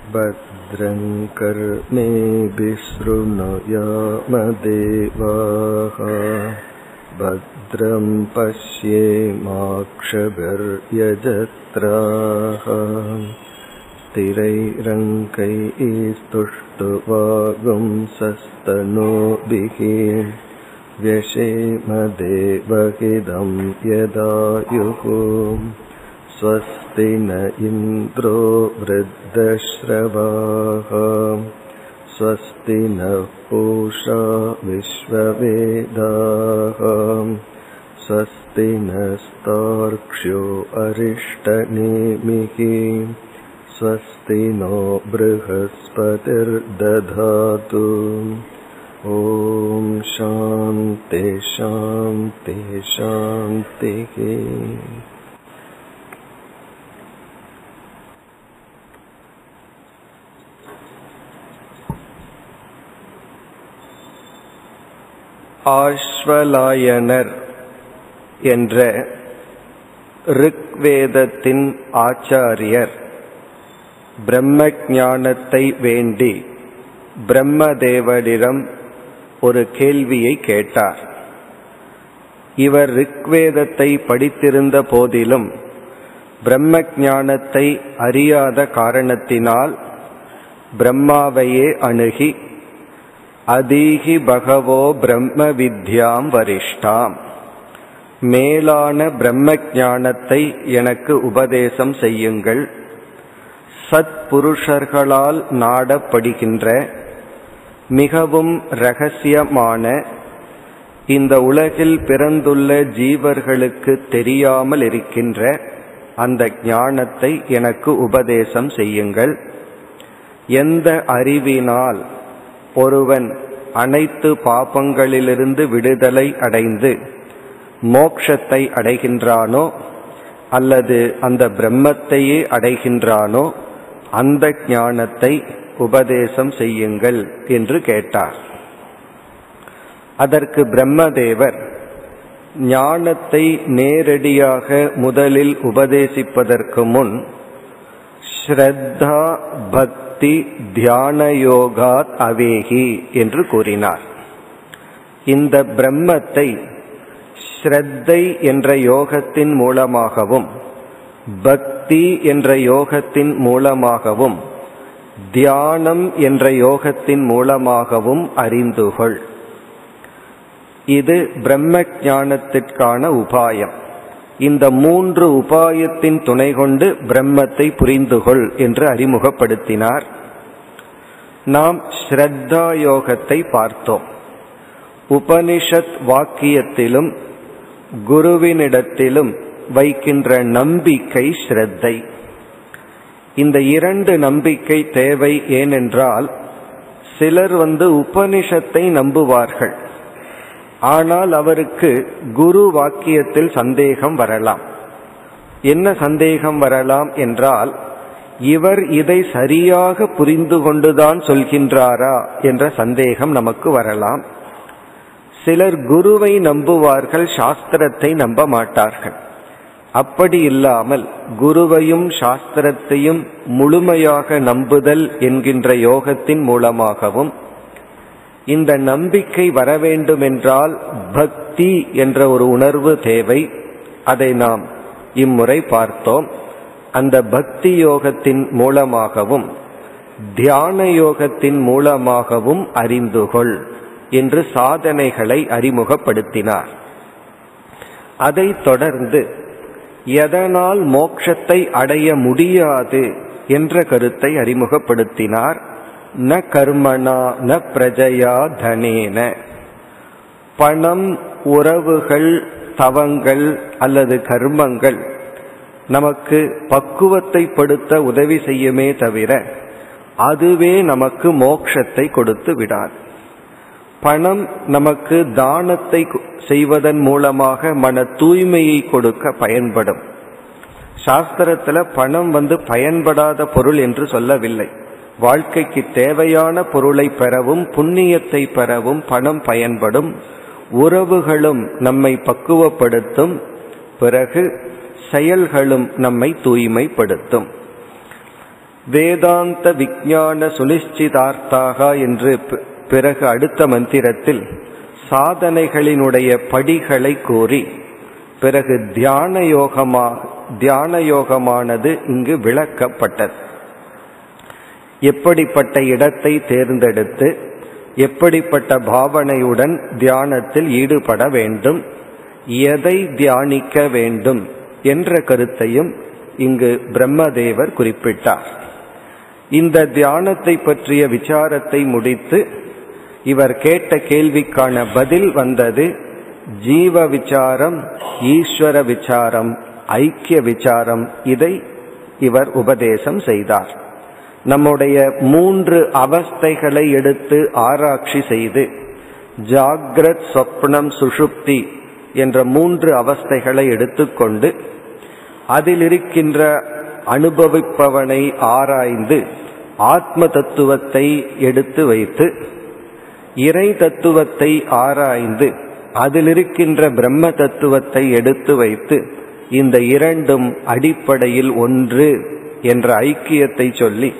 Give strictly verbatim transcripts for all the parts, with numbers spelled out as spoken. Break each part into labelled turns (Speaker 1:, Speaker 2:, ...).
Speaker 1: பத்ரங் கர்ணேபிः ஸ்ருணுயாமதேவாः பத்ரம் பஷ்யேமாக்ஷபிர்யஜத்ராः ஸ்திரைரங்கைஸ்துஷ்டுவாகும்சஸ்தனூபிः வ்யசேமதேவஹிதம் யதாயுः ஸ்வஸ்தி ந இந்திரோ வ்ருத்தஸ்ரவாः ஸ்வஸ்தி நः பூஷா விஸ்வவேதாः ஸ்வஸ்தி நஸ்தார்க்ஷ்யோ அரிஷ்டநேமிः ஸ்வஸ்தி நோ ப்ருஹஸ்பதிர்ததாது. ஓம் சாந்தி சாந்தி சாந்தி. ஆஸ்வலாயனர் என்ற ரிக்வேதத்தின் ஆச்சாரியர் பிரம்ம ஞானத்தை வேண்டி பிரம்மதேவரிடம் ஒரு கேள்வியை கேட்டார். இவர் ரிக்வேதத்தை படித்திருந்த போதிலும் பிரம்ம ஞானத்தை அறியாத காரணத்தினால் பிரம்மாவையே அணுகி அதீஹி பகவோ பிரம்ம வித்யாம் வரிஷ்டாம், மேலான பிரம்ம ஞானத்தை எனக்கு உபதேசம் செய்யுங்கள், சத்புருஷர்களால் நாடப்படுகின்ற மிகவும் இரகசியமான இந்த உலகில் பிறந்துள்ள ஜீவர்களுக்கு தெரியாமல் இருக்கின்ற அந்த ஞானத்தை எனக்கு உபதேசம் செய்யுங்கள். எந்த அறிவினால் ஒருவன் அனைத்து பாபங்களிலிருந்து விடுதலை அடைந்து மோட்சத்தை அடைகின்றானோ அல்லது அந்த பிரம்மத்தையே அடைகின்றானோ அந்த ஞானத்தை உபதேசம் செய்யுங்கள் என்று கேட்டார். அதற்கு பிரம்மதேவர் ஞானத்தை நேரடியாக முதலில் உபதேசிப்பதற்கு முன் ஸ்ரத்தா பக்தி தியான யோகாத் அவேகி என்று கூறினார். இந்த பிரம்மத்தை ஸ்ரத்தை என்ற யோகத்தின் மூலமாகவும் பக்தி என்ற யோகத்தின் மூலமாகவும் தியானம் என்ற யோகத்தின் மூலமாகவும் அறிந்துகொள். இது பிரம்ம ஞானத்திற்கான உபாயம். இந்த மூன்று உபாயத்தின் துணை கொண்டு பிரம்மத்தை புரிந்துகொள் என்று அறிமுகப்படுத்தினார். நாம் ஸ்ரத்தா யோகத்தை பார்த்தோம். உபனிஷத் வாக்கியத்திலும் குருவினிடத்திலும் வைக்கின்ற நம்பிக்கை ஸ்ரத்தை. இந்த இரண்டு நம்பிக்கை தேவை. ஏனென்றால் சிலர் வந்து உபனிஷத்தை நம்புவார்கள், ஆனால் அவருக்கு குரு வாக்கியத்தில் சந்தேகம் வரலாம். என்ன சந்தேகம் வரலாம் என்றால், இவர் இதை சரியாக புரிந்து கொண்டுதான் சொல்கின்றாரா என்ற சந்தேகம் நமக்கு வரலாம். சிலர் குருவை நம்புவார்கள், சாஸ்திரத்தை நம்ப மாட்டார்கள். அப்படி இல்லாமல் குருவையும் சாஸ்திரத்தையும் முழுமையாக நம்புதல் என்கின்ற யோகத்தின் மூலமாகவும், இந்த நம்பிக்கை வர வேண்டுமென்றால் பக்தி என்ற ஒரு உணர்வு தேவை. அதை நாம் இம்முறை பார்த்தோம். அந்த பக்தி யோகத்தின் மூலமாகவும் தியான யோகத்தின் மூலமாகவும் அறிந்துகொள் என்று சாதனைகளை அறிமுகப்படுத்தினார். அதைத் தொடர்ந்து எதனால் மோட்சத்தை அடைய முடியாது என்ற கருத்தை அறிமுகப்படுத்தினார். ந கர்மணா ந பிரஜயா தனேன. பணம், உறவுகள், தவங்கள் அல்லது கர்மங்கள் நமக்கு பக்குவத்தை படுத்த உதவி செய்யுமே தவிர அதுவே நமக்கு மோட்சத்தை கொடுத்து விடாது. பணம் நமக்கு தானத்தை செய்வதன் மூலமாக மன தூய்மையை கொடுக்க பயன்படும். சாஸ்திரத்துல பணம் வந்து பயன்படாத பொருள் என்று சொல்லவில்லை. வாழ்க்கைக்கு தேவையான பொருளை பெறவும் புண்ணியத்தை பெறவும் பணம் பயன்படும். உறவுகளும் நம்மை பக்குவப்படுத்தும். பிறகு செயல்களும் நம்மை தூய்மைப்படுத்தும். வேதாந்த விஞ்ஞான சுனிச்சிதார்த்தாக என்று பிறகு அடுத்த மந்திரத்தில் சாதனைகளினுடைய படிகளை கூறி பிறகு தியான யோகமாக தியான யோகமானது இங்கு விளக்கப்பட்டது. எப்படிப்பட்ட இடத்தை தேர்ந்தெடுத்து எப்படிப்பட்ட பாவனையுடன் தியானத்தில் ஈடுபட வேண்டும், எதை தியானிக்க வேண்டும் என்ற கருத்தையும் இங்கு பிரம்மதேவர் குறிப்பிட்டார். இந்த தியானத்தை பற்றிய விசாரத்தை முடித்து இவர் கேட்ட கேள்விக்கான பதில் வந்தது. ஜீவ விசாரம், ஈஸ்வர விசாரம், ஐக்கிய விசாரம், இதை இவர் உபதேசம் செய்தார். நம்முடைய மூன்று அவஸ்தைகளை எடுத்து ஆராய்ச்சி செய்து ஜாக்ரத், சொப்னம், சுஷுப்தி என்ற மூன்று அவஸ்தைகளை எடுத்துக்கொண்டு அதில் இருக்கின்ற அனுபவிப்பவனை ஆராய்ந்து ஆத்ம தத்துவத்தை எடுத்து வைத்து இறை தத்துவத்தை ஆராய்ந்து அதில் இருக்கின்ற பிரம்ம தத்துவத்தை எடுத்து வைத்து இந்த இரண்டும் அடிப்படையில் ஒன்று என்ற ஐக்கியத்தை சொல்லி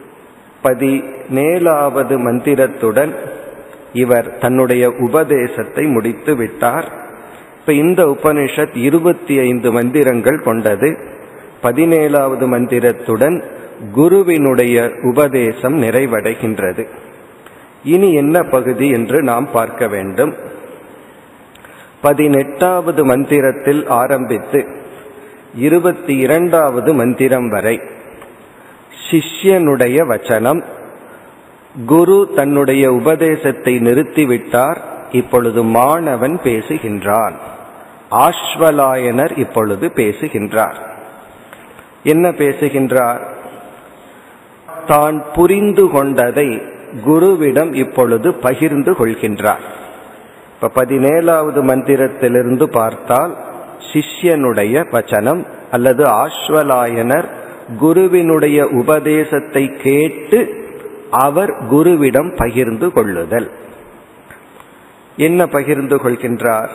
Speaker 1: பதினேழாவது மந்திரத்துடன் இவர் தன்னுடைய உபதேசத்தை முடித்து விட்டார். இப்ப இந்த உபனிஷத் இருபத்தி ஐந்து மந்திரங்கள் கொண்டது. பதினேழாவது மந்திரத்துடன் குருவினுடைய உபதேசம் நிறைவடைகின்றது. இனி என்ன பகுதி என்று நாம் பார்க்க வேண்டும். பதினெட்டாவது மந்திரத்தில் ஆரம்பித்து இருபத்தி இரண்டாவது மந்திரம் வரை சிஷ்யனுடைய வச்சனம். குரு தன்னுடைய உபதேசத்தை நிறுத்திவிட்டார். இப்பொழுது மாணவன் பேசுகின்றான். ஆஸ்வலாயனர் இப்பொழுது பேசுகின்றார். என்ன பேசுகின்றார்? தான் புரிந்து கொண்டதை குருவிடம் இப்பொழுது பகிர்ந்து கொள்கின்றார். இப்ப பதினேழாவது மந்திரத்திலிருந்து பார்த்தால் சிஷ்யனுடைய வச்சனம் அல்லது ஆஸ்வலாயனர் குருவினுடைய உபதேசத்தை கேட்டு அவர் குருவிடம் பகிர்ந்து கொள்ளுதல். என்ன பகிர்ந்து கொள்கின்றார்?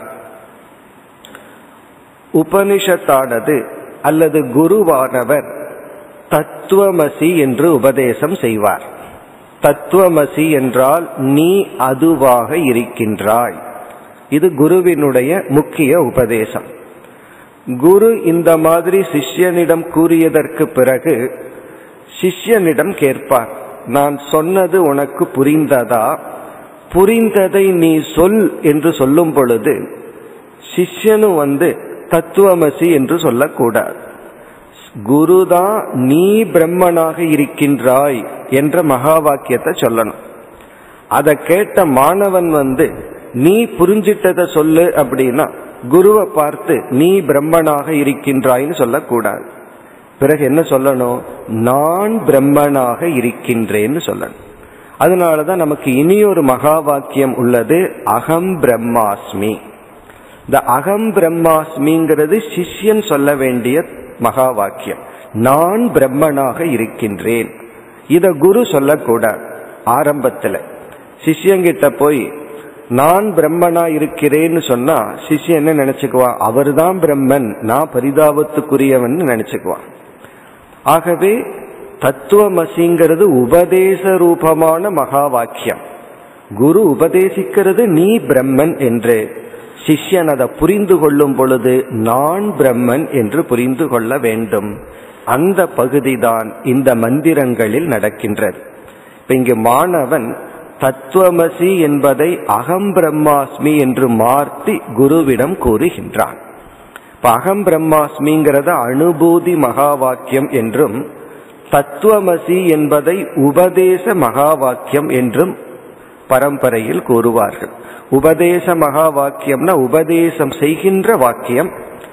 Speaker 1: உபனிஷத்தானது அல்லது குருவானவர் தத்துவமசி என்று உபதேசம் செய்வார். தத்துவமசி என்றால் நீ அதுவாக இருக்கின்றாய். இது குருவினுடைய முக்கிய உபதேசம். குரு இந்த மாதிரி சிஷ்யனிடம் கூறியதற்கு பிறகு சிஷ்யனிடம் கேட்பார், நான் சொன்னது உனக்கு புரிந்ததா? புரிந்ததை நீ சொல் என்று சொல்லும் பொழுது சிஷ்யனு வந்து தத்துவமசி என்று சொல்லக்கூடாது. குருதான் நீ பிரம்மனாக இருக்கின்றாய் என்ற மகா வாக்கியத்தை சொல்லணும். அதை கேட்ட மாணவன் வந்து நீ புரிஞ்சிட்டதை சொல்லு அப்படின்னா குருவை பார்த்து நீ பிரம்மனாக இருக்கின்றாய்ன்னு சொல்லக்கூடாது. பிறகு என்ன சொல்லணும்? நான் பிரம்மனாக இருக்கின்றேன்னு சொல்லணும். அதனாலதான் நமக்கு இனியொரு மகா வாக்கியம் உள்ளது, அகம் பிரம்மாஸ்மி. இந்த அகம் பிரம்மாஸ்மிங்கிறது சிஷ்யன் சொல்ல வேண்டிய மகா வாக்கியம். நான் பிரம்மனாக இருக்கின்றேன். இத குரு சொல்லக்கூடாது. ஆரம்பத்துல சிஷ்யங்கிட்ட போய் நான் பிரம்மனா இருக்கிறேன்னு சொன்னா சிஷ்யன் என்ன நினைச்சுக்குவான்? அவர் தான் பிரம்மன், நான் பரிதாபத்துக்குரியவன் நினைச்சுக்குவான். ஆகவே தத்துவமசிங்கிறது உபதேச ரூபமான மகா வாக்கியம். குரு உபதேசிக்கிறது நீ பிரம்மன் என்று. சிஷ்யன் அதை புரிந்து கொள்ளும் பொழுது நான் பிரம்மன் என்று புரிந்து கொள்ள வேண்டும். அந்த பகுதிதான் இந்த மந்திரங்களில் நடக்கின்றது. இப்ப இங்கு மாணவன் தத்துவமசி என்பதை அகம் பிரம்மாஸ்மி என்று மாற்றி குருவிடம் கூறுகின்றான். இப்ப அகம் பிரம்மாஸ்மிங்கிறத அனுபூதி மகா வாக்கியம் என்றும் தத்துவமசி என்பதை உபதேச மகா வாக்கியம் என்றும் பரம்பரையில் கூறுவார்கள். உபதேச மகா வாக்கியம்னா உபதேசம் செய்கின்ற வாக்கியம்.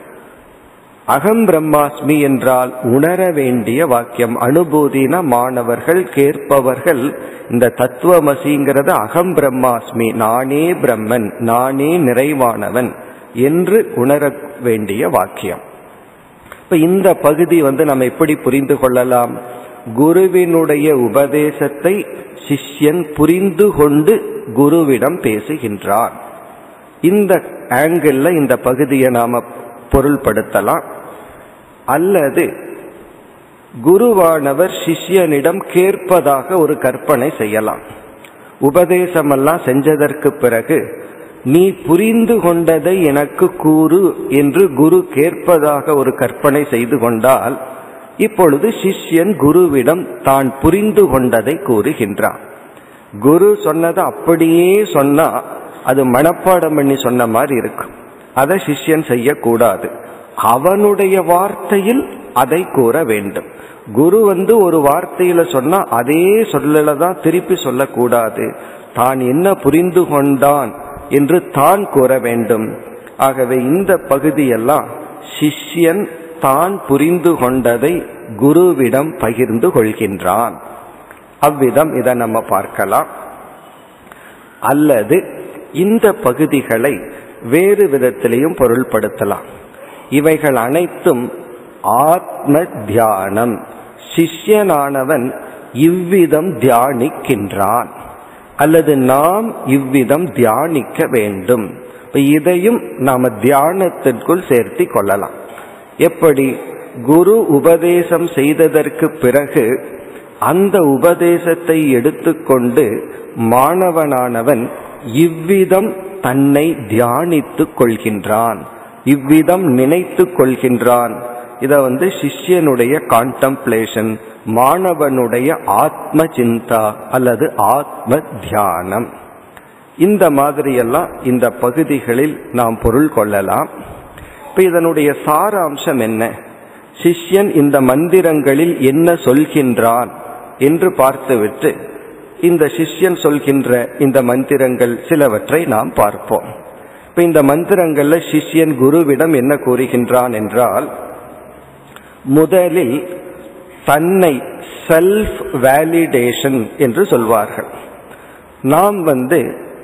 Speaker 1: அகம் பிரம்மாஸ்மி என்றால் உணர வேண்டிய வாக்கியம். அனுபூதினா மாணவர்கள் கேட்பவர்கள் இந்த தத்துவமசிங்கிறத அகம் பிரம்மாஸ்மி, நானே பிரம்மன், நானே நிறைவானவன் என்று உணர வேண்டிய வாக்கியம். இப்ப இந்த பகுதி வந்து நம்ம எப்படி புரிந்து கொள்ளலாம்? குருவினுடைய உபதேசத்தை சிஷ்யன் புரிந்து கொண்டு குருவிடம் பேசுகின்றான். இந்த ஆங்கிள் இந்த பகுதியை நாம பொருள்படுத்தலாம். அல்லது குருவானவர் சிஷ்யனிடம் கேட்பதாக ஒரு கற்பனை செய்யலாம். உபதேசமெல்லாம் செஞ்சதற்கு பிறகு நீ புரிந்து கொண்டதை எனக்கு கூறு என்று குரு கேட்பதாக ஒரு கற்பனை செய்து கொண்டால், இப்பொழுது சிஷ்யன் குருவிடம் தான் புரிந்து கொண்டதை கூறுகின்றான். குரு சொன்னதை அப்படியே சொன்னா அது மனப்பாடம் பண்ணி சொன்ன மாதிரி இருக்கும். அதை சிஷ்யன் செய்யக்கூடாது. அவனுடைய வார்த்தையில் அதை கூற வேண்டும். குரு வந்து ஒரு வார்த்தையில சொன்னா அதே சொல்லலதான் திருப்பி சொல்லக்கூடாது. தான் என்ன புரிந்து கொண்டான் என்று தான் கூற வேண்டும். ஆகவே இந்த பகுதியெல்லாம் சிஷ்யன் தான் புரிந்து கொண்டதை குருவிடம் பகிர்ந்து கொள்கின்றான். அவ்விதம் இதை நம்ம பார்க்கலாம். அல்லது இந்த பகுதிகளை வேறு விதத்திலையும் பொருள்படுத்தலாம். இவைகள் அனைத்தும் ஆத்ம தியானம். சிஷ்யனானவன் இவ்விதம் தியானிக்கின்றான் அல்லது நாம் இவ்விதம் தியானிக்க வேண்டும். இதையும் நாம தியானத்திற்குள் சேர்த்தி கொள்ளலாம். எப்படி? குரு உபதேசம் செய்ததற்கு பிறகு அந்த உபதேசத்தை எடுத்துக்கொண்டு மாணவனானவன் இவ்விதம் தன்னை தியானித்துக் கொள்கின்றான், இவ்விதம் நினைத்து கொள்கின்றான். இத வந்து சிஷ்யனுடைய கான்டம்ப்ளேஷன், மாணவனுடைய ஆத்ம சிந்தா அல்லது ஆத்ம தியானம். இந்த மாதிரியெல்லாம் இந்த பகுதிகளில் நாம் பொருள் கொள்ளலாம். இப்ப இதனுடைய சாராம்சம் என்ன? சிஷ்யன் இந்த மந்திரங்களில் என்ன சொல்கின்றான் என்று பார்த்துவிட்டு இந்த சிஷ்யன் சொல்கின்ற இந்த மந்திரங்கள் சிலவற்றை நாம் பார்ப்போம். இப்ப இந்த மந்திரங்கள்ல சிஷ்யன் குருவிடம் என்ன கூறுகின்றான் என்றால், முதலில் தன்னை செல்ஃப் வேலிடேஷன் என்று சொல்வார்கள். நாம் வந்து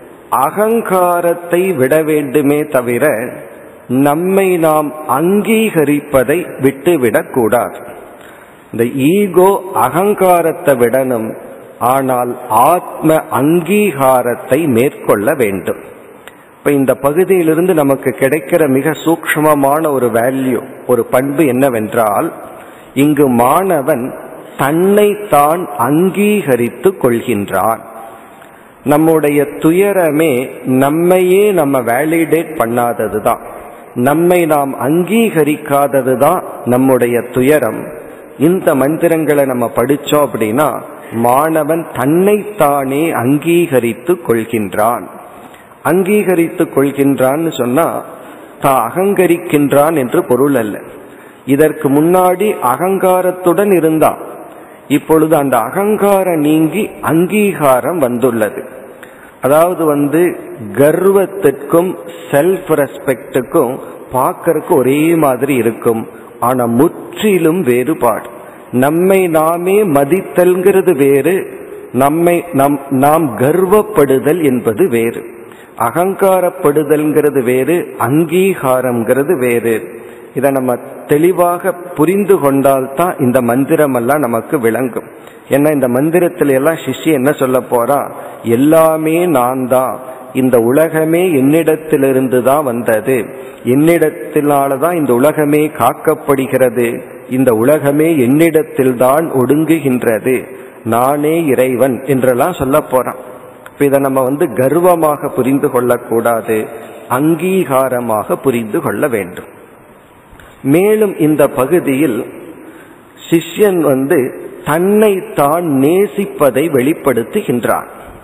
Speaker 1: அகங்காரத்தை விட வேண்டுமே தவிர நம்மை நாம் அங்கீகரிப்பதை விட்டுவிடக் கூடாது. இந்த ஈகோ அகங்காரத்தை விடணும், ஆனால் ஆத்ம அங்கீகாரத்தை மேற்கொள்ள வேண்டும். இப்ப இந்த பகுதியிலிருந்து நமக்கு கிடைக்கிற மிக சூக்ஷ்மமான ஒரு வேல்யூ, ஒரு பண்பு என்னவென்றால், இங்கு மாணவன் தன்னை தான் அங்கீகரித்து கொள்கின்றான். நம்முடைய துயரமே நம்மையே நம்ம வேலிடேட் பண்ணாததுதான், நம்மை நாம் அங்கீகரிக்காததுதான் நம்முடைய துயரம். இந்த மந்திரங்களை நம்ம படிச்சோம் அப்படின்னா மாணவன் தன்னைத்தானே அங்கீகரித்து கொள்கின்றான். அங்கீகரித்து கொள்கின்றான்னு சொன்னா தான் அகங்கரிக்கின்றான் என்று பொருள் அல்ல. இதற்கு முன்னாடி அகங்காரத்துடன் இருந்தான், இப்பொழுது அந்த அகங்காரம் நீங்கி அங்கீகாரம் வந்துள்ளது. அதாவது வந்து கர்வத்திற்கும் செல்ஃப் ரெஸ்பெக்டுக்கும் பார்க்கறதுக்கு ஒரே மாதிரி இருக்கும், ஆனா முற்றிலும் வேறுபாடு. நம்மை நாமே மதித்தல்ங்கிறது வேறு, நம்மை நம் நாம் கர்வப்படுதல் என்பது வேறு. அகங்காரப்படுதல்ங்கிறது வேறு, அங்கீகாரம்ங்கிறது வேறு. இதை நம்ம தெளிவாக புரிந்து கொண்டால்தான் இந்த மந்திரம் எல்லாம் நமக்கு விளங்கும். ஏன்னா இந்த மந்திரத்தில எல்லாம் சிஷ்ய என்ன சொல்ல போறா, எல்லாமே நான் தான், இந்த உலகமே என்னிடத்திலிருந்து தான் வந்தது, என்னிடத்தினாலதான் இந்த உலகமே காக்கப்படுகிறது, இந்த உலகமே என்னிடத்தில் தான் ஒடுங்குகின்றது, நானே இறைவன் என்றெல்லாம் சொல்ல போறான். இதை நம்ம வந்து கர்வமாக புரிந்து கொள்ளக்கூடாது, அங்கீகாரமாக புரிந்து கொள்ள வேண்டும். மேலும் இந்த பகுதியில் சிஷ்யன் வந்து தன்னை தான் நேசிப்பதை வெளிப்படுத்துகின்றான்.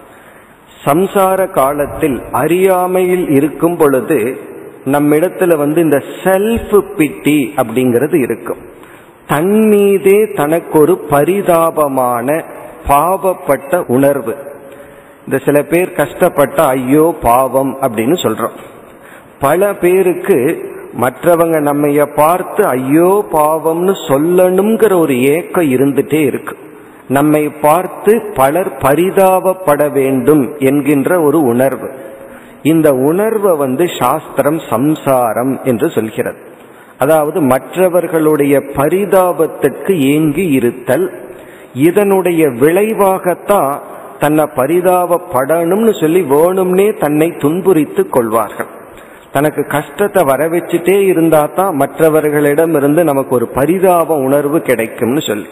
Speaker 1: சம்சார காலத்தில் அறியாமையில் இருக்கும் பொழுது நம்மிடத்துல வந்து இந்த செல்ஃப் பிட்டி அப்படிங்கிறது இருக்கும். தன் மீதே தனக்கு ஒரு பரிதாபமான பாவப்பட்ட உணர்வு. இந்த சில பேர் கஷ்டப்பட்ட ஐயோ பாவம் அப்படின்னு சொல்றோம். பல பேருக்கு மற்றவங்க நம்மைய பார்த்து ஐயோ பாவம்னு சொல்லணுங்கிற ஒரு ஏக்கம் இருந்துட்டே இருக்கு. நம்மை பார்த்து பலர் பரிதாபப்பட வேண்டும் என்கின்ற ஒரு உணர்வு. இந்த உணர்வை வந்து சாஸ்திரம் சம்சாரம் என்று சொல்கிறது. அதாவது மற்றவர்களுடைய பரிதாபத்திற்கு ஏங்கி இருத்தல். இதனுடைய விளைவாகத்தான் தன்னை பரிதாபப்படணும்னு சொல்லி வேணும்னே தன்னை துன்புரித்து கொள்வார்கள். தனக்கு கஷ்டத்தை வர வச்சுட்டே இருந்தா தான் மற்றவர்களிடம் இருந்து நமக்கு ஒரு பரிதாப உணர்வு கிடைக்கும்னு சொல்லி,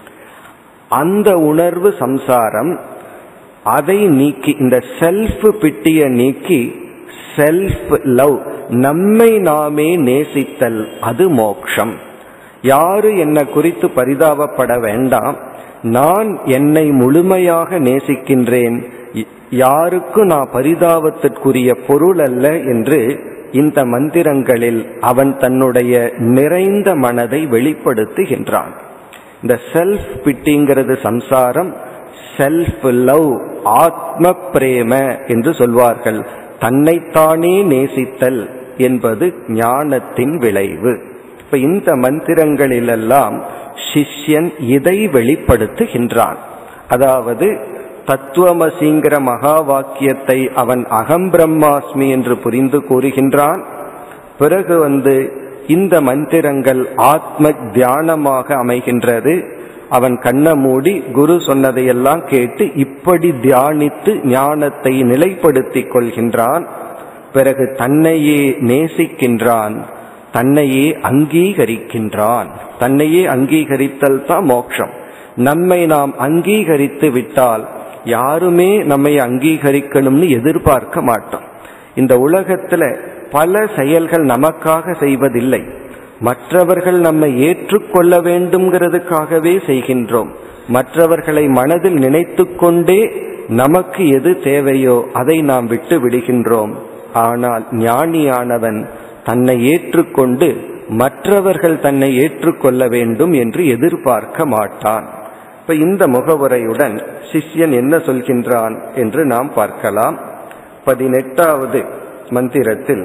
Speaker 1: அந்த உணர்வு சம்சாரம். அதை நீக்கி இந்த செல்ஃப் பிட்டிய நீக்கி செல்ஃப் லவ், நம்மை நாமே நேசித்தல், அது மோக்ஷம். யாரு என்னை குறித்து பரிதாபப்பட வேண்டாம், நான் என்னை முழுமையாக நேசிக்கின்றேன், யாருக்கும் நான் பரிதாபத்திற்குரிய பொருள் அல்ல என்று இந்த மந்திரங்களில் அவன் தன்னுடைய நிறைந்த மனதை வெளிப்படுத்துகின்றான். இந்த செல்ஃப் பிட்டிங்கிறது சம்சாரம், செல்ஃப் லவ் ஆத்ம பிரேம என்று சொல்வார்கள். தன்னைத்தானே நேசித்தல் என்பது ஞானத்தின் விளைவு. இப்ப இந்த மந்திரங்களிலெல்லாம் சிஷ்யன் இதை வெளிப்படுத்துகின்றான். அதாவது தத்துவமசிங்கிற மகா வாக்கியத்தை அவன் அகம் பிரம்மாஸ்மி என்று புரிந்து கூறுகின்றான். பிறகு வந்து இந்த மந்திரங்கள் ஆத்ம தியானமாக அமைகின்றது. அவன் கண்ண மூடி குரு சொன்னதையெல்லாம் கேட்டு இப்படி தியானித்து ஞானத்தை நிலைப்படுத்திக் கொள்கின்றான். பிறகு தன்னையே நேசிக்கின்றான், தன்னையே அங்கீகரிக்கின்றான். தன்னையே அங்கீகரித்தல் தான் மோட்சம். நம்மை நாம் அங்கீகரித்து விட்டால் யாருமே நம்மை அங்கீகரிக்கணும்னு எதிர்பார்க்க மாட்டோம். இந்த உலகத்துல பல செயல்கள் நமக்காக செய்வதில்லை, மற்றவர்கள் நம்மை ஏற்றுக்கொள்ள வேண்டும்ங்கிறதுக்காகவே செய்கின்றோம். மற்றவர்களை மனதில் நினைத்து கொண்டே நமக்கு எது தேவையோ அதை நாம் விட்டு விடுகின்றோம். ஆனால் ஞானியானவன் தன்னை ஏற்றுக்கொண்டு மற்றவர்கள் தன்னை ஏற்றுக்கொள்ள வேண்டும் என்று எதிர்பார்க்க மாட்டான். இப்ப இந்த முகவுரையுடன் சிஷ்யன் என்ன சொல்கின்றான் என்று நாம் பார்க்கலாம். பதினெட்டாவது மந்திரத்தில்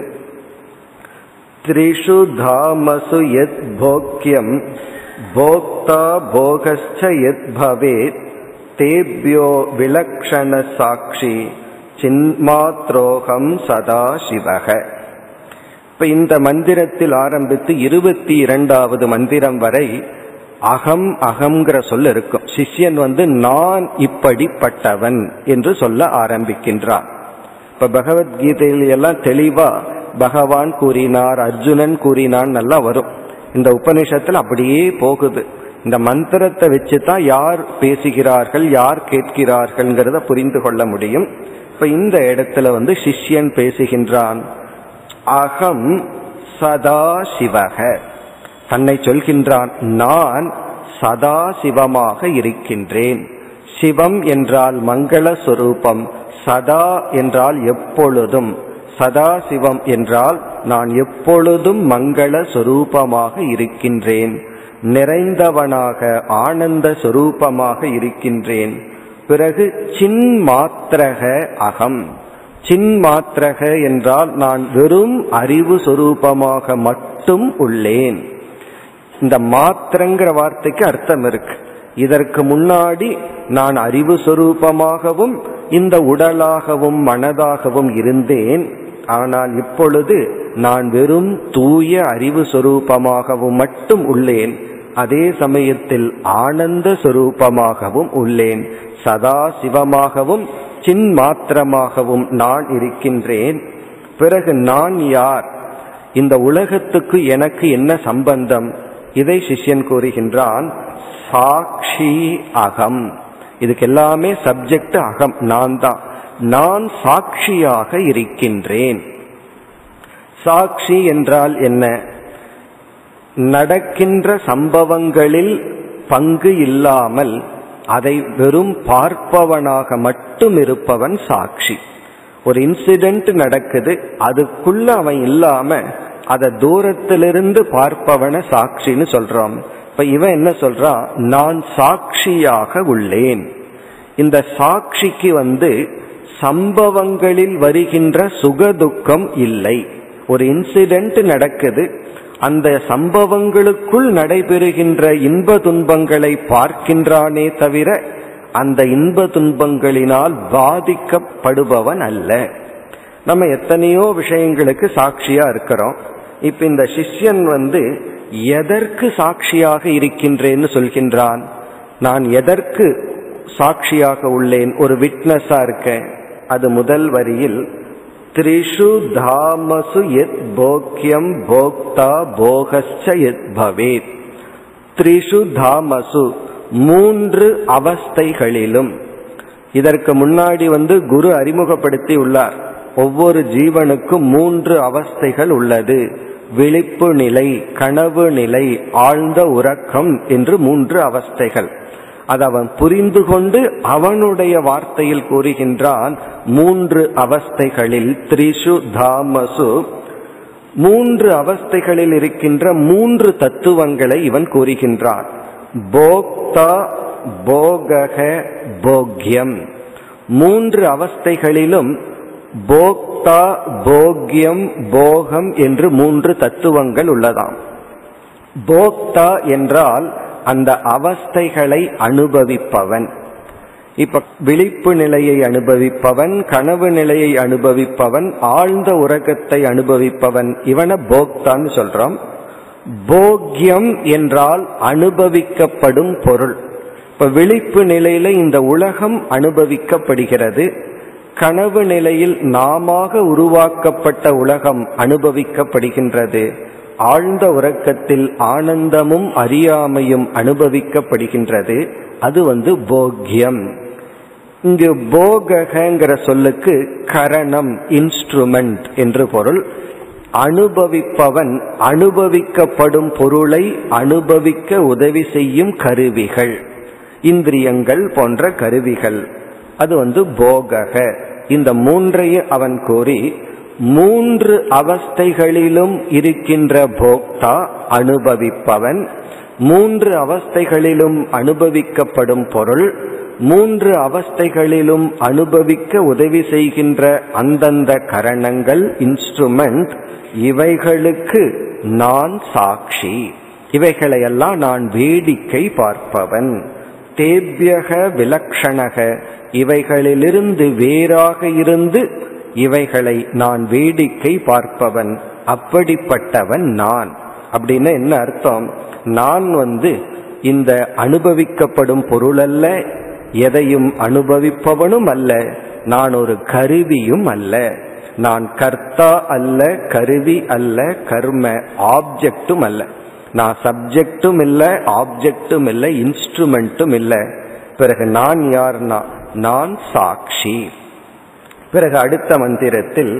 Speaker 1: த்ரிஷு தாமசு யத் போக்யம் போக்தா போகஸ்ச யத் பவேத் தேப்யோ விலக்ஷண சாட்சி சின்மாத்ரோகம் சதா சிவக. இப்ப இந்த மந்திரத்தில் ஆரம்பித்து இருபத்தி இரண்டாவது மந்திரம் வரை அகம் அகம்ங்கிற சொல்ல இருக்கும். சிஷ்யன் வந்து நான் இப்படிப்பட்டவன் என்று சொல்ல ஆரம்பிக்கின்றான். இப்ப பகவத்கீதையில எல்லாம் தெளிவா பகவான் கூறினார், அர்ஜுனன் கூறினான் நல்லா வரும். இந்த உபநிஷத்துல அப்படியே போகுது. இந்த மந்திரத்தை வச்சுதான் யார் பேசுகிறார்கள் யார் கேட்கிறார்கள்ங்கிறத புரிந்து கொள்ள முடியும். இப்ப இந்த இடத்துல வந்து சிஷ்யன் பேசுகின்றான். அகம் சதா சிவக, தன்னை சொல்கின்றான், நான் சதா சிவமாக இருக்கின்றேன். சிவம் என்றால் மங்கள சொரூபம், சதா என்றால் எப்பொழுதும், சதா சிவம் என்றால் நான் எப்பொழுதும் மங்கள சொரூபமாக இருக்கின்றேன், நிறைந்தவனாக ஆனந்த சொரூபமாக இருக்கின்றேன். பிறகு சின் மாத்திரக அகம், சின் மாத்திரக என்றால் நான் வெறும் அறிவு சொரூபமாக மட்டும் உள்ளேன். இந்த மாத்திரங்கிற வார்த்தைக்கு அர்த்தம் இருக்கு. இதற்கு முன்னாடி நான் அறிவு சொரூபமாகவும் இந்த உடலாகவும் மனதாகவும் இருந்தேன். ஆனால் இப்பொழுது நான் வெறும் தூய அறிவு சொரூபமாகவும் மட்டும் உள்ளேன். அதே சமயத்தில் ஆனந்த சொரூபமாகவும் உள்ளேன். சதா சிவமாகவும் சின் மாத்திரமாகவும் நான் இருக்கின்றேன். பிறகு நான் யார், இந்த உலகத்துக்கு எனக்கு என்ன சம்பந்தம், இதை சிஷ்யன் கூறுகின்றான். சாட்சி அகம், இதுக்கு எல்லாமே சப்ஜெக்ட் அகம், நான் தான். நான் சாட்சியாக இருக்கின்றேன். சாட்சி என்றால் என்ன? நடக்கின்ற சம்பவங்களில் பங்கு இல்லாமல் அதை வெறும் பார்ப்பவனாக மட்டும் இருப்பவன் சாட்சி. ஒரு இன்சிடென்ட் நடக்குது, அதுக்குள்ள அவன் இல்லாம அதை தூரத்திலிருந்து பார்ப்பவன சாட்சின்னு சொல்றோம். இப்ப இவன் என்ன சொல்றான், நான் சாட்சியாக உள்ளேன். இந்த சாட்சிக்கு வந்து சம்பவங்களில் வருகின்ற சுகதுக்கம் இல்லை. ஒரு இன்சிடென்ட் நடக்குது, அந்த சம்பவங்களுக்குள் நடைபெறுகின்ற இன்ப துன்பங்களை பார்க்கின்றானே தவிர அந்த இன்ப துன்பங்களினால் பாதிக்கப்படுபவன் அல்ல. நம்ம எத்தனையோ விஷயங்களுக்கு சாட்சியா இருக்கிறோம். இப்ப இந்த சிஷ்யன் வந்து எதற்கு சாட்சியாக இருக்கின்றேன்னு சொல்கின்றான். நான் எதற்கு சாட்சியாக உள்ளேன், ஒரு விட்னஸா இருக்கேன். அது முதல் வரியில் த்ரிஷு தாமசு யத் போக்யம் போக்தா போகஸ்ச யத் பவேத். த்ரிஷு தாமசு மூன்று அவஸ்தைகளிலும். இதற்கு முன்னாடி வந்து குரு அறிமுகப்படுத்தி உள்ளார். ஒவ்வொரு ஜீவனுக்கும் மூன்று அவஸ்தைகள் உள்ளது. விழிப்பு நிலை, கனவு நிலை, ஆழ்ந்த உறக்கம் என்று மூன்று அவஸ்தைகள். அது அவன் புரிந்து கொண்டு அவனுடைய வார்த்தையில் கூறுகின்றான். மூன்று அவஸ்தைகளில் த்ரிஷு தாமசு, மூன்று அவஸ்தைகளில் இருக்கின்ற மூன்று தத்துவங்களை இவன் கூறுகின்றான். போக்தா போகக போக்யம். மூன்று அவஸ்தைகளிலும் போக்தா போக்யம் போகம் என்று மூன்று தத்துவங்கள் உள்ளதாம். போக்தா என்றால் அந்த அவஸ்தைகளை அனுபவிப்பவன். இப்ப விழிப்பு நிலையை அனுபவிப்பவன், கனவு நிலையை அனுபவிப்பவன், ஆழ்ந்த உறக்கத்தை அனுபவிப்பவன், இவனை போக்தான்னு சொல்றோம். போக்யம் என்றால் அனுபவிக்கப்படும் பொருள். இப்ப விழிப்பு நிலையில இந்த உலகம் அனுபவிக்கப்படுகிறது. கனவு நிலையில் நாமாக உருவாக்கப்பட்ட உலகம் அனுபவிக்கப்படுகின்றது. ஆழ்ந்த உறக்கத்தில் ஆனந்தமும் அறியாமையும் அனுபவிக்கப்படுகின்றது. அது வந்து போக்யம். இங்கு போகங்கிற சொல்லுக்கு கரணம், இன்ஸ்ட்ருமெண்ட் என்று பொருள். அனுபவிப்பவன் அனுபவிக்கப்படும் பொருளை அனுபவிக்க உதவி செய்யும் கருவிகள், இந்திரியங்கள் போன்ற கருவிகள். அது வந்து போகக. இந்த மூன்றையும் அவன் கூறி, மூன்று அவஸ்தைகளிலும் இருக்கின்ற போக்தா அனுபவிப்பவன், மூன்று அவஸ்தைகளிலும் அனுபவிக்கப்படும் பொருள், மூன்று அவஸ்தைகளிலும் அனுபவிக்க உதவி செய்கின்ற அந்தந்த கரணங்கள், இன்ஸ்ட்ருமெண்ட், இவைகளுக்கு நான் சாட்சி. இவைகளையெல்லாம் நான் வேடிக்கை பார்ப்பவன். தேபியக விலக்ஷணக, இவைகளிலிருந்து வேறாக இருந்து இவைகளை நான் வேடிக்கை பார்ப்பவன். அப்படிப்பட்டவன் நான். அப்படின்னு என்ன அர்த்தம்? நான் வந்து இந்த அனுபவிக்கப்படும் பொருள் அல்ல, எதையும் அனுபவிப்பவனும் அல்ல, நான் ஒரு கருவியும் அல்ல. நான் கர்த்தா அல்ல, கருவி அல்ல, கர்ம ஆப்ஜெக்டும் அல்ல. நான் சப்ஜெக்டும் இல்லை, ஆப்ஜெக்டும் இல்லை, இன்ஸ்ட்ருமெண்ட்டும் இல்லை. பிறகு நான் யார்னா நான் சாட்சி. பிறகு அடுத்த மந்திரத்தில்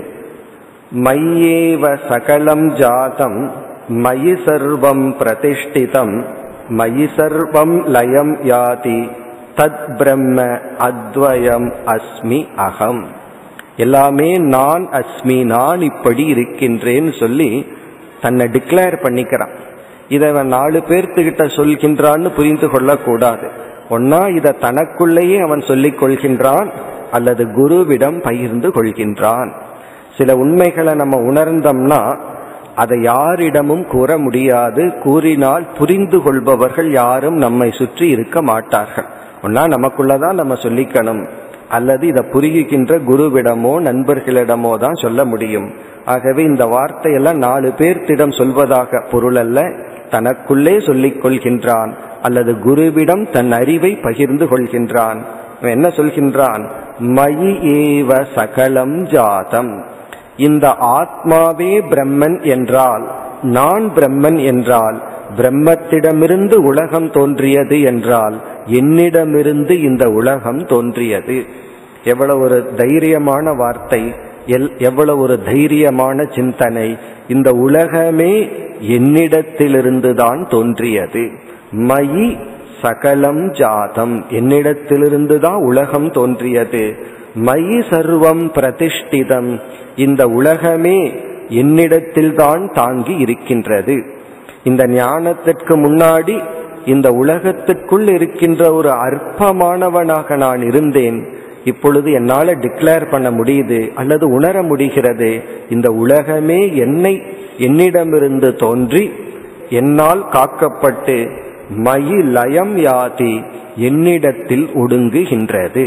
Speaker 1: மையேவ சகலம் ஜாதம் மயி சர்வம் பிரதிஷ்டிதம் மயி சர்வம் லயம் யாதி தத் பிரம்ம அத்வயம் அஸ்மி அகம். எல்லாமே நான் அஸ்மி, நான் இப்படி இருக்கின்றேன்னு சொல்லி தன்னை டிக்ளேர் பண்ணிக்கிறான். இதை நாலு பேர்த்துக்கிட்ட சொல்கின்றான்னு புரிந்து கொள்ளக்கூடாது. ஒன்னா இதை தனக்குள்ளேயே அவன் சொல்லிக் கொள்கின்றான், அல்லது குருவிடம் பகிர்ந்து கொள்கின்றான். சில உண்மைகளை நம்ம உணர்ந்தோம்னா அதை யாரிடமும் கூற முடியாது. கூறினால் புரிந்து கொள்பவர்கள் யாரும் நம்மை சுற்றி இருக்க மாட்டார்கள். ஒன்னா நமக்குள்ளதான் நம்ம சொல்லிக்கணும், அல்லது இதை புரிகின்ற குருவிடமோ நண்பர்களிடமோ தான் சொல்ல முடியும். ஆகவே இந்த வார்த்தையெல்லாம் நாலு பேர்த்திடம் சொல்வதாக பொருள் அல்ல. தனக்குள்ளே சொல்லிக் கொள்கின்றான், அல்லது குருவிடம் தன் அறிவை பகிர்ந்து கொள்கின்றான். என்ன சொல்கின்றான்? மயி ஏவ சகலம் ஜாதம். இந்த ஆத்மாவே பிரம்மன் என்றால், நான் பிரம்மன் என்றால், பிரம்மத்திடமிருந்து உலகம் தோன்றியது என்றால், என்னிடமிருந்து இந்த உலகம் தோன்றியது. எவ்வளவு ஒரு தைரியமான வார்த்தை, எவ்வளவு ஒரு தைரியமான சிந்தனை. இந்த உலகமே என்னிடத்திலிருந்துதான் தோன்றியது. மயி சகலம் ஜாதம், என்னிடத்திலிருந்துதான் உலகம் தோன்றியது. மயி சர்வம் பிரதிஷ்டிதம், இந்த உலகமே என்னிடத்தில்தான் தாங்கி இருக்கின்றது. இந்த ஞானத்திற்கு முன்னாடி இந்த உலகத்திற்குள் இருக்கின்ற ஒரு அற்பமானவனாக நான் இருந்தேன். இப்பொழுது என்னால் டிக்ளேர் பண்ண முடியுது, அல்லது உணர முடிகிறது, இந்த உலகமே என்னை என்னிடமிருந்து தோன்றி என்னால் காக்கப்பட்டு மயி லயம் யாதி, என்னிடத்தில் ஒடுங்குகின்றது.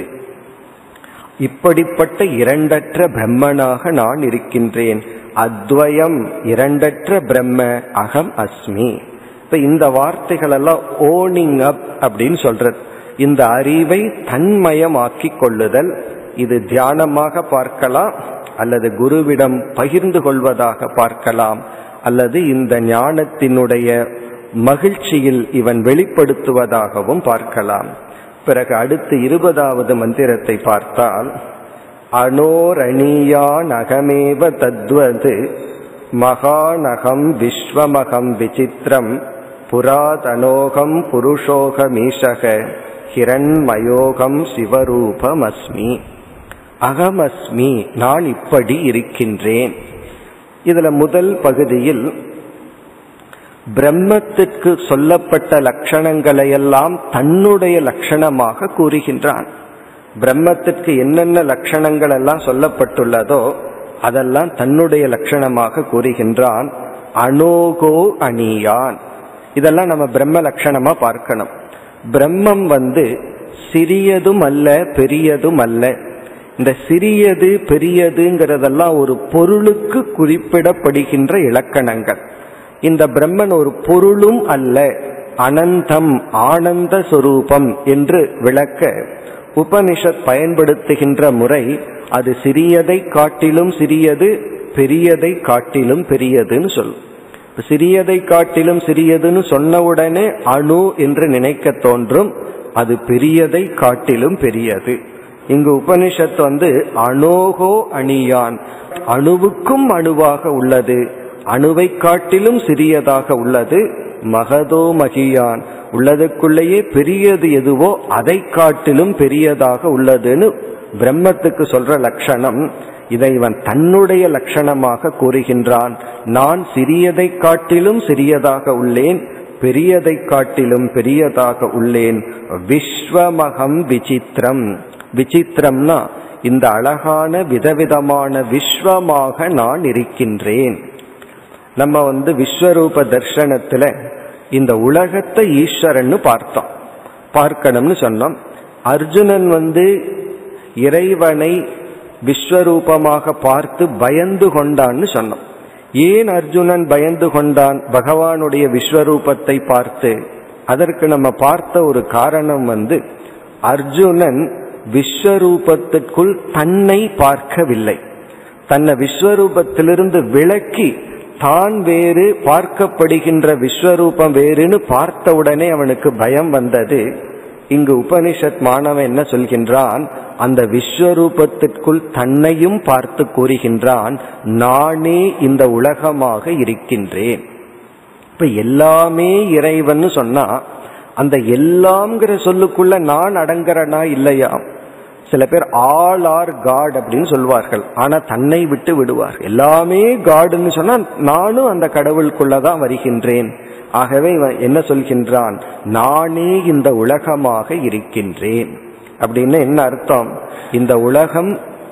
Speaker 1: இப்படிப்பட்ட இரண்டற்ற பிரம்மனாக நான் இருக்கின்றேன். அத்வயம், இரண்டற்ற பிரம்ம, அகம் அஸ்மி. இப்ப இந்த வார்த்தைகள் எல்லாம் ஓனிங் அப் அப்படின்னு சொல்றது. இந்த அறிவை தன்மயமாக்கி கொள்ளுதல். இது தியானமாக பார்க்கலாம், அல்லது குருவிடம் பகிர்ந்து கொள்வதாக பார்க்கலாம், அல்லது இந்த ஞானத்தினுடைய மகிழ்ச்சியில் இவன் வெளிப்படுத்துவதாகவும் பார்க்கலாம். பிறகு அடுத்து இருபதாவது மந்திரத்தை பார்த்தால், அனோரணியான் அகமேவ தத்வது மகாநகம் விஸ்வமகம் விசித்திரம் புராதனோகம் புருஷோகமீஷக ஹிரண்மயோகம் சிவரூபமஸ்மி. அகமஸ்மி, நான் இப்படி இருக்கின்றேன். இதுல முதல் பகுதியில் பிரம்மத்திற்கு சொல்லப்பட்ட லட்சணங்களையெல்லாம் தன்னுடைய லட்சணமாக கூறுகின்றான். பிரம்மத்திற்கு என்னென்ன லட்சணங்கள் எல்லாம் சொல்லப்பட்டுள்ளதோ அதெல்லாம் தன்னுடைய லட்சணமாக கூறுகின்றான். அனோகோ அணியான், இதெல்லாம் நம்ம பிரம்ம லட்சணமா பார்க்கணும். பிரம்மம் வந்து சிறியதும் அல்ல பெரியதும் அல்ல. இந்த சிறியது பெரியதுங்கிறதெல்லாம் ஒரு பொருளுக்கு குறிப்பிடப்படுகின்ற இலக்கணங்கள். இந்த பிரம்மன் ஒரு பொருளும் அல்ல, அனந்தம் ஆனந்த சொரூபம் என்று விளக்க உபனிஷத் பயன்படுத்துகின்ற முறை அது சிறியதை காட்டிலும் சிறியது, பெரியதை காட்டிலும் பெரியதுன்னு சொல்லும். சிறியதை காட்டிலும் சிறியதுன்னு சொன்னவுடனே அணு என்று நினைக்க தோன்றும், அது பெரியதை காட்டிலும் பெரியது. இங்கு உபனிஷத் வந்து அனோகோ அணியான், அணுவுக்கும் அணுவாக உள்ளது, அணுவை காட்டிலும் சிறியதாக உள்ளது. மகதோ மகியான், உள்ளதுக்குள்ளேயே பெரியது எதுவோ அதை காட்டிலும் பெரியதாக உள்ளதுன்னு பிரம்மத்துக்கு சொல்ற லட்சணம். இதை இவன் தன்னுடைய லட்சணமாக கூறுகின்றான். நான் சிறியதை காட்டிலும் சிறியதாக உள்ளேன், பெரியதை காட்டிலும் பெரியதாக உள்ளேன். விஸ்வமகம் விசித்திரம், விசித்திரம்னா இந்த அழகான விதவிதமான விஸ்வமாக நான் இருக்கின்றேன். நம்ம வந்து விஸ்வரூப தர்சனத்துல இந்த உலகத்தை ஈஸ்வரன்னு பார்த்தோம், பார்க்கணும்னு சொன்னோம். அர்ஜுனன் வந்து இறைவனை விஸ்வரூபமாக பார்த்து பயந்து கொண்டான்னு சொன்னோம். ஏன் அர்ஜுனன் பயந்து கொண்டான் பகவானுடைய விஸ்வரூபத்தை பார்த்து? அதற்கு நம்ம பார்த்த ஒரு காரணம் வந்து, அர்ஜுனன் விஸ்வரூபத்திற்குள் தன்னை பார்க்கவில்லை. தன்னை விஸ்வரூபத்திலிருந்து விலக்கி தான் வேறு, பார்க்கப்படுகின்ற விஸ்வரூபம் வேறுன்னு பார்த்தவுடனே அவனுக்கு பயம் வந்தது. இங்கு உபனிஷத் மாணவன் என்ன சொல்கின்றான், அந்த விஸ்வரூபத்திற்குள் தன்னையும் பார்த்து கூறுகின்றான், நானே இந்த உலகமாக இருக்கின்றேன். இப்ப எல்லாமே இறைவன் சொன்னா அந்த எல்லாம்ங்கிற சொல்லுக்குள்ள நான் அடங்குறனா இல்லையா? சில பேர் ஆல் ஆர் காட் அப்படின்னு சொல்வார்கள், ஆனா தன்னை விட்டு விடுவார். எல்லாமே காடுன்னு சொன்னா நானும் அந்த கடவுளுக்குள்ளதான் வருகின்றேன். ஆகவே இவன் என்ன சொல்கின்றான், நானே இந்த உலகமாக இருக்கின்றேன். அப்படின்னு என்ன அர்த்தம்? இந்த உலகம்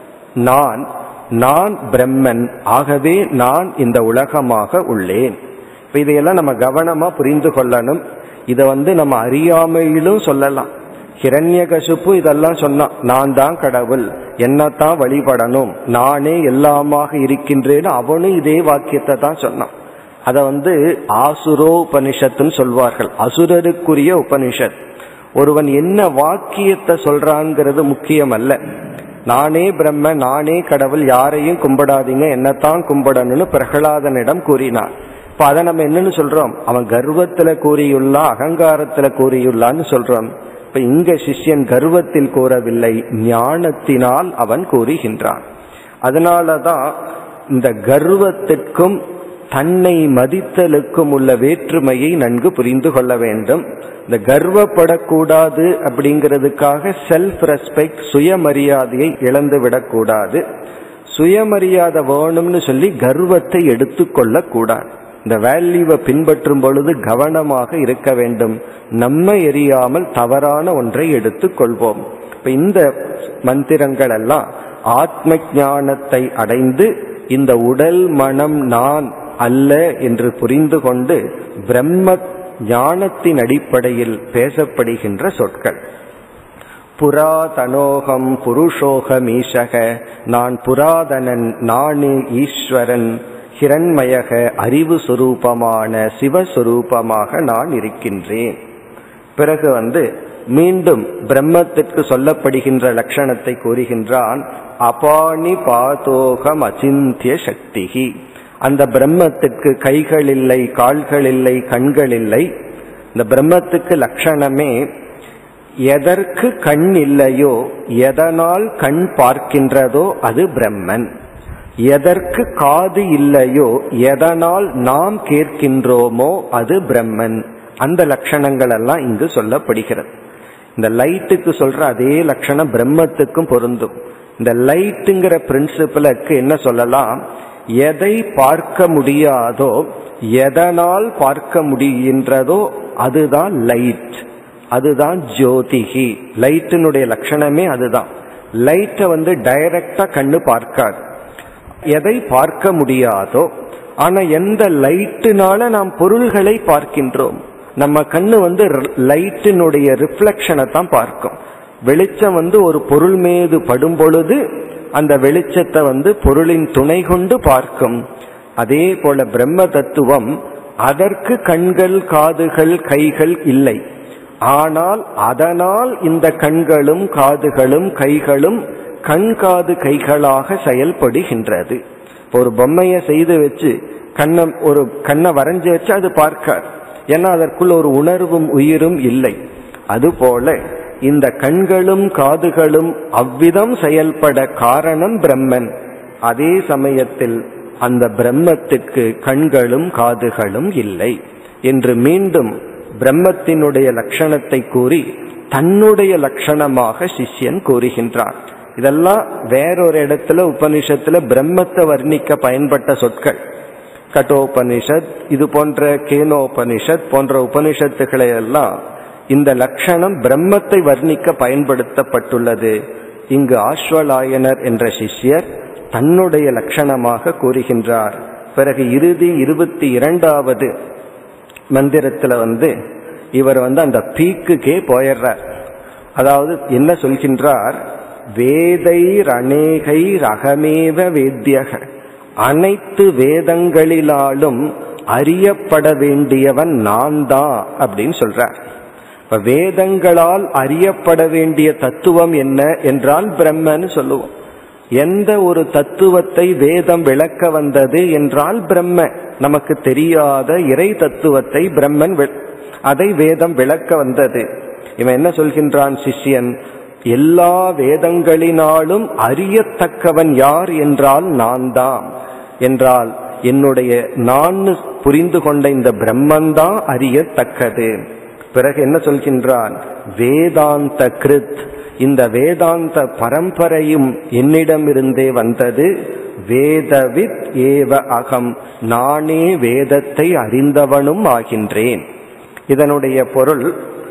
Speaker 1: நான், நான் பிரம்மன், ஆகவே நான் இந்த உலகமாக உள்ளேன். இப்ப இதையெல்லாம் நம்ம கவனமா புரிந்து கொள்ளணும். இதை வந்து நம்ம அறியாமையிலும் சொல்லலாம். ஹிரண்யகசிப்பு இதெல்லாம் சொன்னான், நான் தான் கடவுள், என்னத்தான் வழிபடணும், நானே எல்லாமாக இருக்கின்றேன்னு அவனும் இதே வாக்கியத்தை தான் சொன்னான். அத வந்து ஆசுரோ உபனிஷத்துன்னு சொல்வார்கள், அசுரருக்குரிய உபனிஷத். ஒருவன் என்ன வாக்கியத்தை சொல்றான்ங்கிறது முக்கியம் அல்ல. நானே பிரம்ம, நானே கடவுள், யாரையும் கும்பிடாதீங்க, என்னத்தான் கும்பிடணும்னு பிரகலாதனிடம் கூறினான். இப்ப அதை நம்ம என்னன்னு சொல்றோம், அவன் கர்வத்துல கூறியுள்ளா, அகங்காரத்துல கூறியுள்ளான்னு சொல்றோம். இப்ப இங்க சிஷ்யன் கர்வத்தில் கூறவில்லை, ஞானத்தினால் அவன் கூறுகின்றான். அதனாலதான் இந்த கர்வத்திற்கும் தன்னை மதித்தலுக்கும் உள்ள வேற்றுமையை நன்கு புரிந்து கொள்ள வேண்டும். இந்த கர்வப்படக்கூடாது அப்படிங்கிறதுக்காக செல்ஃப் ரெஸ்பெக்ட், சுயமரியாதையை இழந்து விடக்கூடாது. சுயமரியாதை வேணும்னு சொல்லி கர்வத்தை எடுத்துக்கொள்ள கூடாது. இந்த வேல்யூவை பின்பற்றும் பொழுது கவனமாக இருக்க வேண்டும். நம்ம எரியாமல் தவறான ஒன்றை எடுத்துக் கொள்வோம். இப்ப இந்த மந்திரங்கள் எல்லாம் ஆத்ம ஞானத்தை அடைந்து இந்த உடல் மனம் நான் அல்ல என்று புரிந்து கொண்டு பிரம்ம ஞானத்தின் அடிப்படையில் பேசப்படுகின்ற சொற்கள். புராதனோகம் புருஷோகமீஷக, நான் புராதனன், நானே ஈஸ்வரன், ஹிரண்மயக அறிவு சுரூபமான சிவஸ்வரூபமாக நான் இருக்கின்றேன். பிறகு வந்து மீண்டும் பிரம்மத்திற்கு சொல்லப்படுகின்ற லட்சணத்தை கூறுகின்றான். அபானி பாதோகம் அசிந்திய சக்திகி. அந்த பிரம்மத்துக்கு கைகள் இல்லை, கால்கள் இல்லை, கண்கள் இல்லை. இந்த பிரம்மத்துக்கு லட்சணமே எதற்கு கண் இல்லையோ, எதனால் கண் பார்க்கின்றதோ அது பிரம்மன். எதற்கு காது இல்லையோ, எதனால் நாம் கேட்கின்றோமோ அது பிரம்மன். அந்த லட்சணங்கள் எல்லாம் இங்கு சொல்லப்படுகிறது. இந்த லைட்டுக்கு சொல்ற அதே லட்சணம் பிரம்மத்துக்கும் பொருந்தும். இந்த லைட்டுங்கிற பிரின்சிபலுக்கு என்ன சொல்லலாம், எதை பார்க்க முடியாதோ, எதனால் பார்க்க முடிகின்றதோ அதுதான் லைட், அதுதான் ஜோதிகி. லைட்டினுடைய லட்சணமே அதுதான். லைட்டை வந்து டைரக்டா கண்ணு பார்க்காது. எதை பார்க்க முடியாதோ, ஆனா எந்த லைட்டுனால நாம் பொருள்களை பார்க்கின்றோம். நம்ம கண்ணு வந்து லைட்டினுடைய ரிஃப்ளெக்ஷனை தான் பார்க்கும். வெளிச்சம் வந்து ஒரு பொருள் மீது படும் பொழுது அந்த வெளிச்சத்தை வந்து பொருளின் துணை கொண்டு பார்க்கும். அதே போல பிரம்ம தத்துவம், அதற்கு கண்கள், காதுகள், கைகள் இல்லை. ஆனால் அதனால் இந்த கண்களும் காதுகளும் கைகளும் கண் காது கைகளாக செயல்படுகின்றது. ஒரு பொம்மையை செய்து வச்சு கண்ணை ஒரு கண்ணை வரைஞ்சி வச்சு அது பார்க்காது. ஏன்னா அதற்குள்ள ஒரு உணர்வும் உயிரும் இல்லை. அதுபோல இந்த கண்களும் காதுகளும் அவ்விதம் செயல்பட காரணம் பிரம்மன். அதே சமயத்தில் அந்த பிரம்மத்துக்கு கண்களும் காதுகளும் இல்லை என்று மீண்டும் பிரம்மத்தினுடைய லட்சணத்தை கூறி தன்னுடைய லட்சணமாக சிஷ்யன் கூறுகின்றான். இதெல்லாம் வேறொரு இடத்துல உபனிஷத்துல பிரம்மத்தை வர்ணிக்க பயன்பட்ட சொற்கள். கட்டோபனிஷத், இது போன்ற கேனோபனிஷத் போன்ற உபனிஷத்துக்களை எல்லாம் இந்த லட்சணம் பிரம்மத்தை வர்ணிக்க பயன்படுத்தப்பட்டுள்ளது. இங்கு ஆஸ்வலாயனர் என்ற சிஷ்யர் தன்னுடைய லட்சணமாக கூறுகின்றார். பிறகு இறுதி இருபத்தி இரண்டாவது மந்திரத்துல வந்து இவர் வந்து அந்த பீக்குக்கே போயிடுறார். அதாவது என்ன சொல்கின்றார், வேதை அநேகை ரகமேவ வேத்யக, அனைத்து வேதங்களிலாலும் அறியப்பட வேண்டியவன் நான் தான் அப்படின்னு சொல்றார். இப்ப வேதங்களால் அறியப்பட வேண்டிய தத்துவம் என்ன என்றால் பிரம்மன்னு சொல்லுவோம். எந்த ஒரு தத்துவத்தை வேதம் விளக்க வந்தது என்றால் பிரம்ம. நமக்கு தெரியாத இறை தத்துவத்தை பிரம்மன் அதை வேதம் விளக்க வந்தது. இவன் என்ன சொல்கின்றான் சிஷ்யன், எல்லா வேதங்களினாலும் அறியத்தக்கவன் யார் என்றால் நான் தான் என்றால் என்னுடைய நான் புரிந்து கொண்ட இந்த பிரம்மன்தான் அறியத்தக்கது. பிறகு என்ன சொல்கின்றான், வேதாந்த கிருத், இந்த வேதாந்த பரம்பரையும் என்னிடமிருந்தே வந்தது. வேதவித் ஏவ அகம், நானே வேதத்தை அறிந்தவனும் ஆகின்றேன். இதனுடைய பொருள்,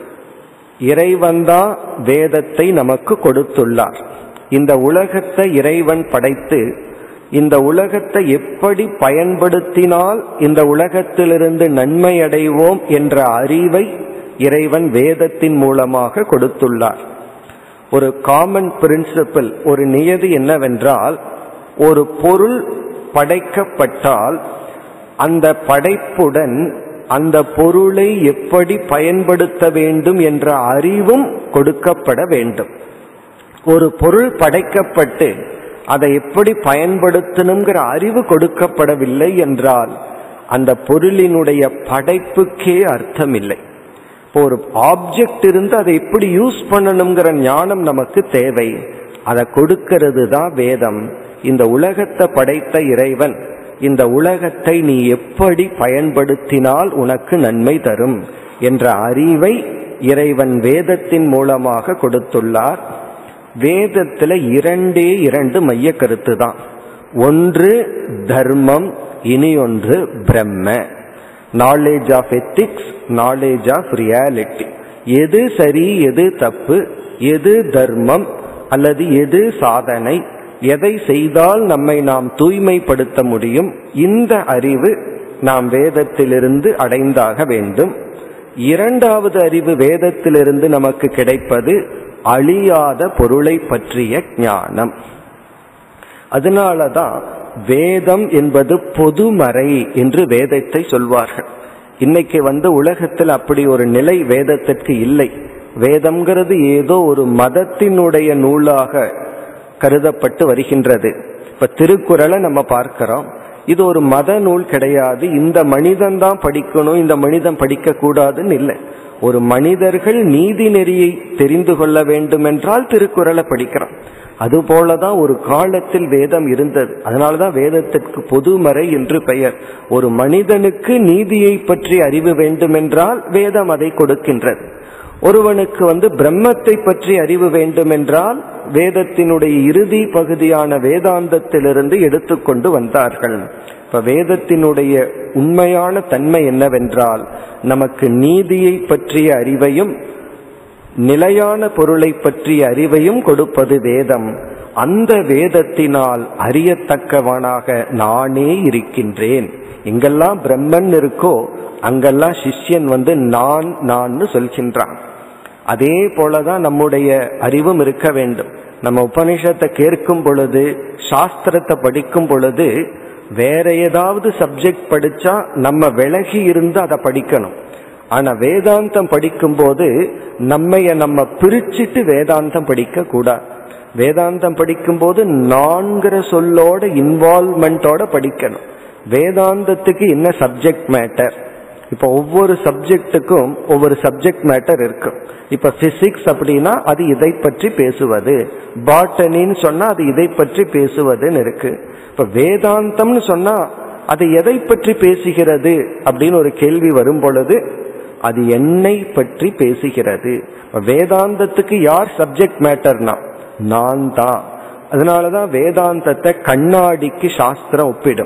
Speaker 1: இறைவன்தான் வேதத்தை நமக்கு கொடுத்துள்ளார். இந்த உலகத்தை இறைவன் படைத்து இந்த உலகத்தை எப்படி பயன்படுத்தினால் இந்த உலகத்திலிருந்து நன்மை அடைவோம் என்ற அறிவை இறைவன் வேதத்தின் மூலமாக கொடுத்துள்ளார். ஒரு காமன் பிரின்சிபிள், ஒரு நியதி என்னவென்றால், ஒரு பொருள் படைக்கப்பட்டால் அந்த படைப்புடன் அந்த பொருளை எப்படி பயன்படுத்த வேண்டும் என்ற அறிவும் கொடுக்கப்பட வேண்டும். ஒரு பொருள் படைக்கப்பட்டு அதை எப்படி பயன்படுத்தணுங்கிற அறிவு கொடுக்கப்படவில்லை என்றால் அந்த பொருளினுடைய படைப்புக்கே அர்த்தம் இல்லை. ஒரு ஆப்ஜெக்ட் இருந்து அதை எப்படி யூஸ் பண்ணணுங்கிற ஞானம் நமக்கு தேவை. அதை கொடுக்கிறது தான் வேதம். இந்த உலகத்தை படைத்த இறைவன் இந்த உலகத்தை நீ எப்படி பயன்படுத்தினால் உனக்கு நன்மை தரும் என்ற அறிவை இறைவன் வேதத்தின் மூலமாக கொடுத்துள்ளார். வேதத்துல இரண்டே இரண்டு மைய கருத்து தான். ஒன்று தர்மம், இனி ஒன்று பிரம்ம. Knowledge of ethics, knowledge of reality. எது சரி, எது தப்பு, எது தர்மம் அல்லது எது சாதனை, எதை செய்தால் நம்மை நாம் தூய்மைப்படுத்த முடியும், இந்த அறிவு நாம் வேதத்திலிருந்து அடைந்தாக வேண்டும். இரண்டாவது அறிவு வேதத்திலிருந்து நமக்கு கிடைப்பது அழியாத பொருளை பற்றிய ஞானம். அதனாலதான் வேதம் என்பது பொதுமறை என்று வேதத்தை சொல்வார்கள். இன்னைக்கு வந்து உலகத்தில் அப்படி ஒரு நிலை வேதத்திற்கு இல்லை. வேதம்ங்கிறது ஏதோ ஒரு மதத்தினுடைய நூலாக கருதப்பட்டு வருகின்றது. இப்ப திருக்குறளை நம்ம பார்க்கிறோம், இது ஒரு மத நூல் கிடையாது. இந்த மனிதன் தான் படிக்கணும், இந்த மனிதன் படிக்க கூடாதுன்னு இல்லை. ஒரு மனிதர்கள் நீதி நெறியை தெரிந்து கொள்ள வேண்டும் என்றால் திருக்குறளை படிக்கிறோம். அதுபோலதான் ஒரு காலத்தில் வேதம் இருந்தது. அதனாலதான் வேதத்திற்கு பொதுமறை என்று பெயர். ஒரு மனிதனுக்கு நீதியை பற்றி அறிவு வேண்டுமென்றால் வேதம் அதை கொடுக்கின்றது. ஒருவனுக்கு வந்து பிரம்மத்தை பற்றி அறிவு வேண்டுமென்றால் வேதத்தினுடைய இறுதி பகுதியான வேதாந்தத்திலிருந்து எடுத்துக்கொண்டு வந்தார்கள். இப்ப வேதத்தினுடைய உண்மையான தன்மை என்னவென்றால், நமக்கு நீதியை பற்றிய அறிவையும் நிலையான பொருளை பற்றிய அறிவையும் கொடுப்பது வேதம். அந்த வேதத்தினால் அறியத்தக்கவனாக நானே இருக்கின்றேன். எங்கெல்லாம் பிரம்மன் இருக்கோ அங்கெல்லாம் சிஷ்யன் வந்து நான் நான் சொல்கின்றான். அதே போலதான் நம்முடைய அறிவும் இருக்க வேண்டும். நம்ம உபனிஷத்தை கேட்கும் பொழுது, சாஸ்திரத்தை படிக்கும் பொழுது, வேற ஏதாவது சப்ஜெக்ட் படிச்சா நம்ம விலகி இருந்து அதை படிக்கணும். ஆனா வேதாந்தம் படிக்கும் போது நம்மைய நம்ம பிரிச்சுட்டு வேதாந்தம் படிக்க கூடாது. வேதாந்தம் படிக்கும் போது நான்கிற சொல்லோட இன்வால்மெண்டோட படிக்கணும். வேதாந்தத்துக்கு என்ன சப்ஜெக்ட் மேட்டர், இப்ப ஒவ்வொரு சப்ஜெக்டுக்கும் ஒவ்வொரு சப்ஜெக்ட் மேட்டர் இருக்கும். இப்ப பிசிக்ஸ் அப்படின்னா அது இதை பற்றி பேசுவது, பாட்டனின்னு சொன்னா அது இதை பற்றி பேசுவதுன்னு இருக்கு. இப்ப வேதாந்தம்னு சொன்னா அது எதை பற்றி பேசுகிறது அப்படின்னு ஒரு கேள்வி வரும் பொழுது அது என்னை பற்றி பேசுகிறது. வேதாந்தத்துக்கு யார் சப்ஜெக்ட் மேட்டர்னா நான் தான். அதனாலதான் வேதாந்தத்தை கண்ணாடிக்கு சாஸ்திரம் ஒப்பிடும்.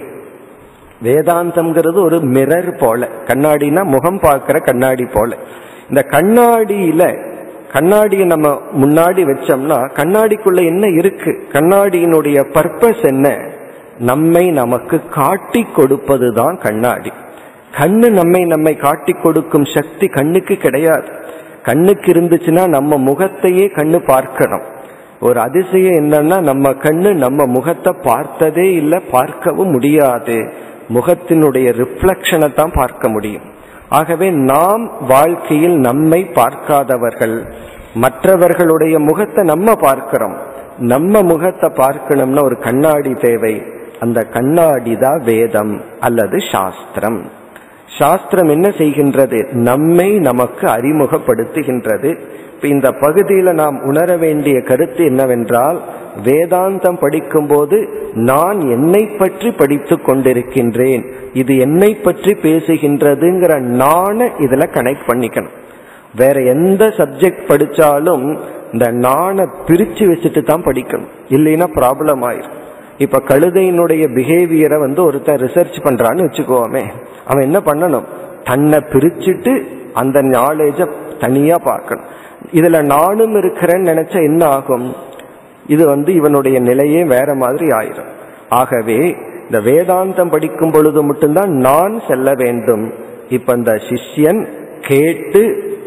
Speaker 1: வேதாந்தம்ங்கிறது ஒரு மிரர் போல, கண்ணாடினா முகம் பார்க்கிற கண்ணாடி போல. இந்த கண்ணாடியில கண்ணாடியை நம்ம முன்னாடி வச்சோம்னா கண்ணாடிக்குள்ள என்ன இருக்கு, கண்ணாடியினுடைய பர்பஸ் என்ன, நம்மை நமக்கு காட்டி கொடுப்பதுதான் கண்ணாடி. கண்ணு நம்மை நம்மை காட்டி கொடுக்கும் சக்தி கண்ணுக்கு கிடையாது. கண்ணுக்கு இருந்துச்சுன்னா நம்ம முகத்தையே கண்ணு பார்க்கணும். ஒரு அதிசயம் என்னன்னா நம்ம கண்ணு நம்ம முகத்தை பார்த்ததே இல்லை, பார்க்கவும் முடியாது. முகத்தினுடைய ரிஃப்ளெக்ஷனை தான் பார்க்க முடியும். ஆகவே நாம் வாழ்க்கையில் நம்மை பார்க்காதவர்கள். மற்றவர்களுடைய முகத்தை நம்ம பார்க்கிறோம். நம்ம முகத்தை பார்க்கணும்னா ஒரு கண்ணாடி தேவை. அந்த கண்ணாடி தான் வேதம் அல்லது சாஸ்திரம். சாஸ்திரம் என்ன செய்கின்றது, நம்மை நமக்கு அறிமுகப்படுத்துகின்றது. இப்ப இந்த பகுதியில நாம் உணர வேண்டிய கருத்து என்னவென்றால், வேதாந்தம் படிக்கும் போது நான் என்னை பற்றி படித்து கொண்டிருக்கின்றேன், இது என்னை பற்றி பேசுகின்றதுங்கிற நான இதுல கனெக்ட் பண்ணிக்கணும். வேற எந்த சப்ஜெக்ட் படிச்சாலும் இந்த நானை பிரிச்சு வச்சுட்டு தான் படிக்கணும், இல்லைன்னா ப்ராப்ளம் ஆயிரும். இப்ப கழுதையினுடைய பிஹேவியரை வந்து ஒருத்தர் ரிசர்ச் பண்றான்னு வச்சுக்கோமே, அவன் என்ன பண்ணணும், தன்னை பிரிச்சுட்டு அந்த நாலேஜ தனியா பார்க்கணும். இதுல நானும் இருக்கிறேன்னு நினைச்சா என்ன ஆகும், இது வந்து இவனுடைய நிலையே வேற மாதிரி ஆயிரும். ஆகவே இந்த வேதாந்தம் படிக்கும் பொழுது மட்டும்தான் நான் செல்ல வேண்டும். இப்ப இந்த சிஷ்யன் கேட்டு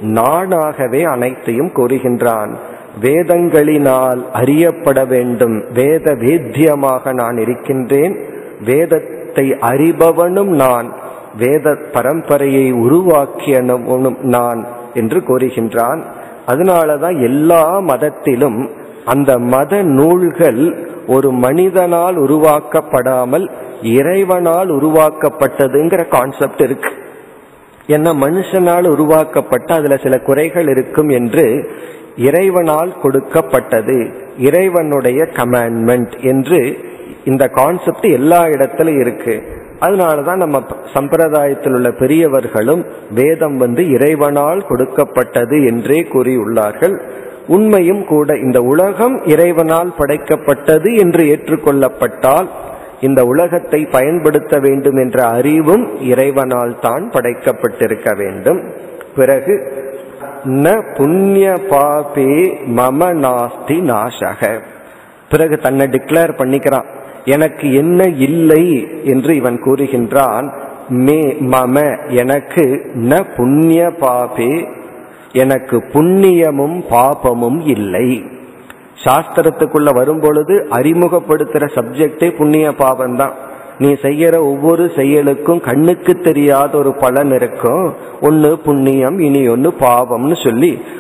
Speaker 1: நானாகவே அனைத்தையும் கூறுகின்றான். வேதங்களினால் அறியப்பட வேண்டும், வேத வேத்தியமாக நான் இருக்கின்றேன், வேதத்தை அறிபவனும் நான், வேத பரம்பரையை உருவாக்கியவனும் நான் என்று கூறுகின்றான். அதனாலதான் எல்லா மதத்திலும் அந்த மத நூல்கள் ஒரு மனிதனால் உருவாக்கப்படாமல் இறைவனால் உருவாக்கப்பட்டதுங்கிற கான்செப்ட் இருக்கு. ஏன்னா மனுஷனால் உருவாக்கப்பட்ட அதுல சில குறைகள் இருக்கும் என்று இறைவனால் கொடுக்கப்பட்டது, இறைவனுடைய கமாண்ட்மெண்ட் என்று இந்த கான்செப்ட் எல்லா இடத்திலும் இருக்கு. அதனாலதான் நம்ம சம்பிரதாயத்தில் உள்ள பெரியவர்களும் வேதம் வந்து இறைவனால் கொடுக்கப்பட்டது என்றே கூறியுள்ளார்கள். உண்மையும் கூட. இந்த உலகம் இறைவனால் படைக்கப்பட்டது என்று ஏற்றுக்கொள்ளப்பட்டால் இந்த உலகத்தை பயன்படுத்த வேண்டும் என்ற அறிவும் இறைவனால் தான் படைக்கப்பட்டிருக்க வேண்டும். பிறகு ந புண்ணிய பாபே மம நாஸ்தி நாசக, பிறகு தன்னை டிக்ளேர் பண்ணிக்கிறான், எனக்கு என்ன இல்லை என்று இவன் கூறுகின்றான். மே மம எனக்கு, ந புண்ணிய பாபே எனக்கு புண்ணியமும் பாபமும் இல்லை. சாஸ்திரத்துக்குள்ள வரும் பொழுது அறிமுகப்படுத்துற சப்ஜெக்டே புண்ணிய பாபம்தான். நீ செய்யற ஒவ்வொரு செயலுக்கும் கண்ணுக்கு தெரியாத ஒரு பலன் இருக்கும். ஒன்னு புண்ணியம், இனி ஒன்னு பாவம்னு சொல்லி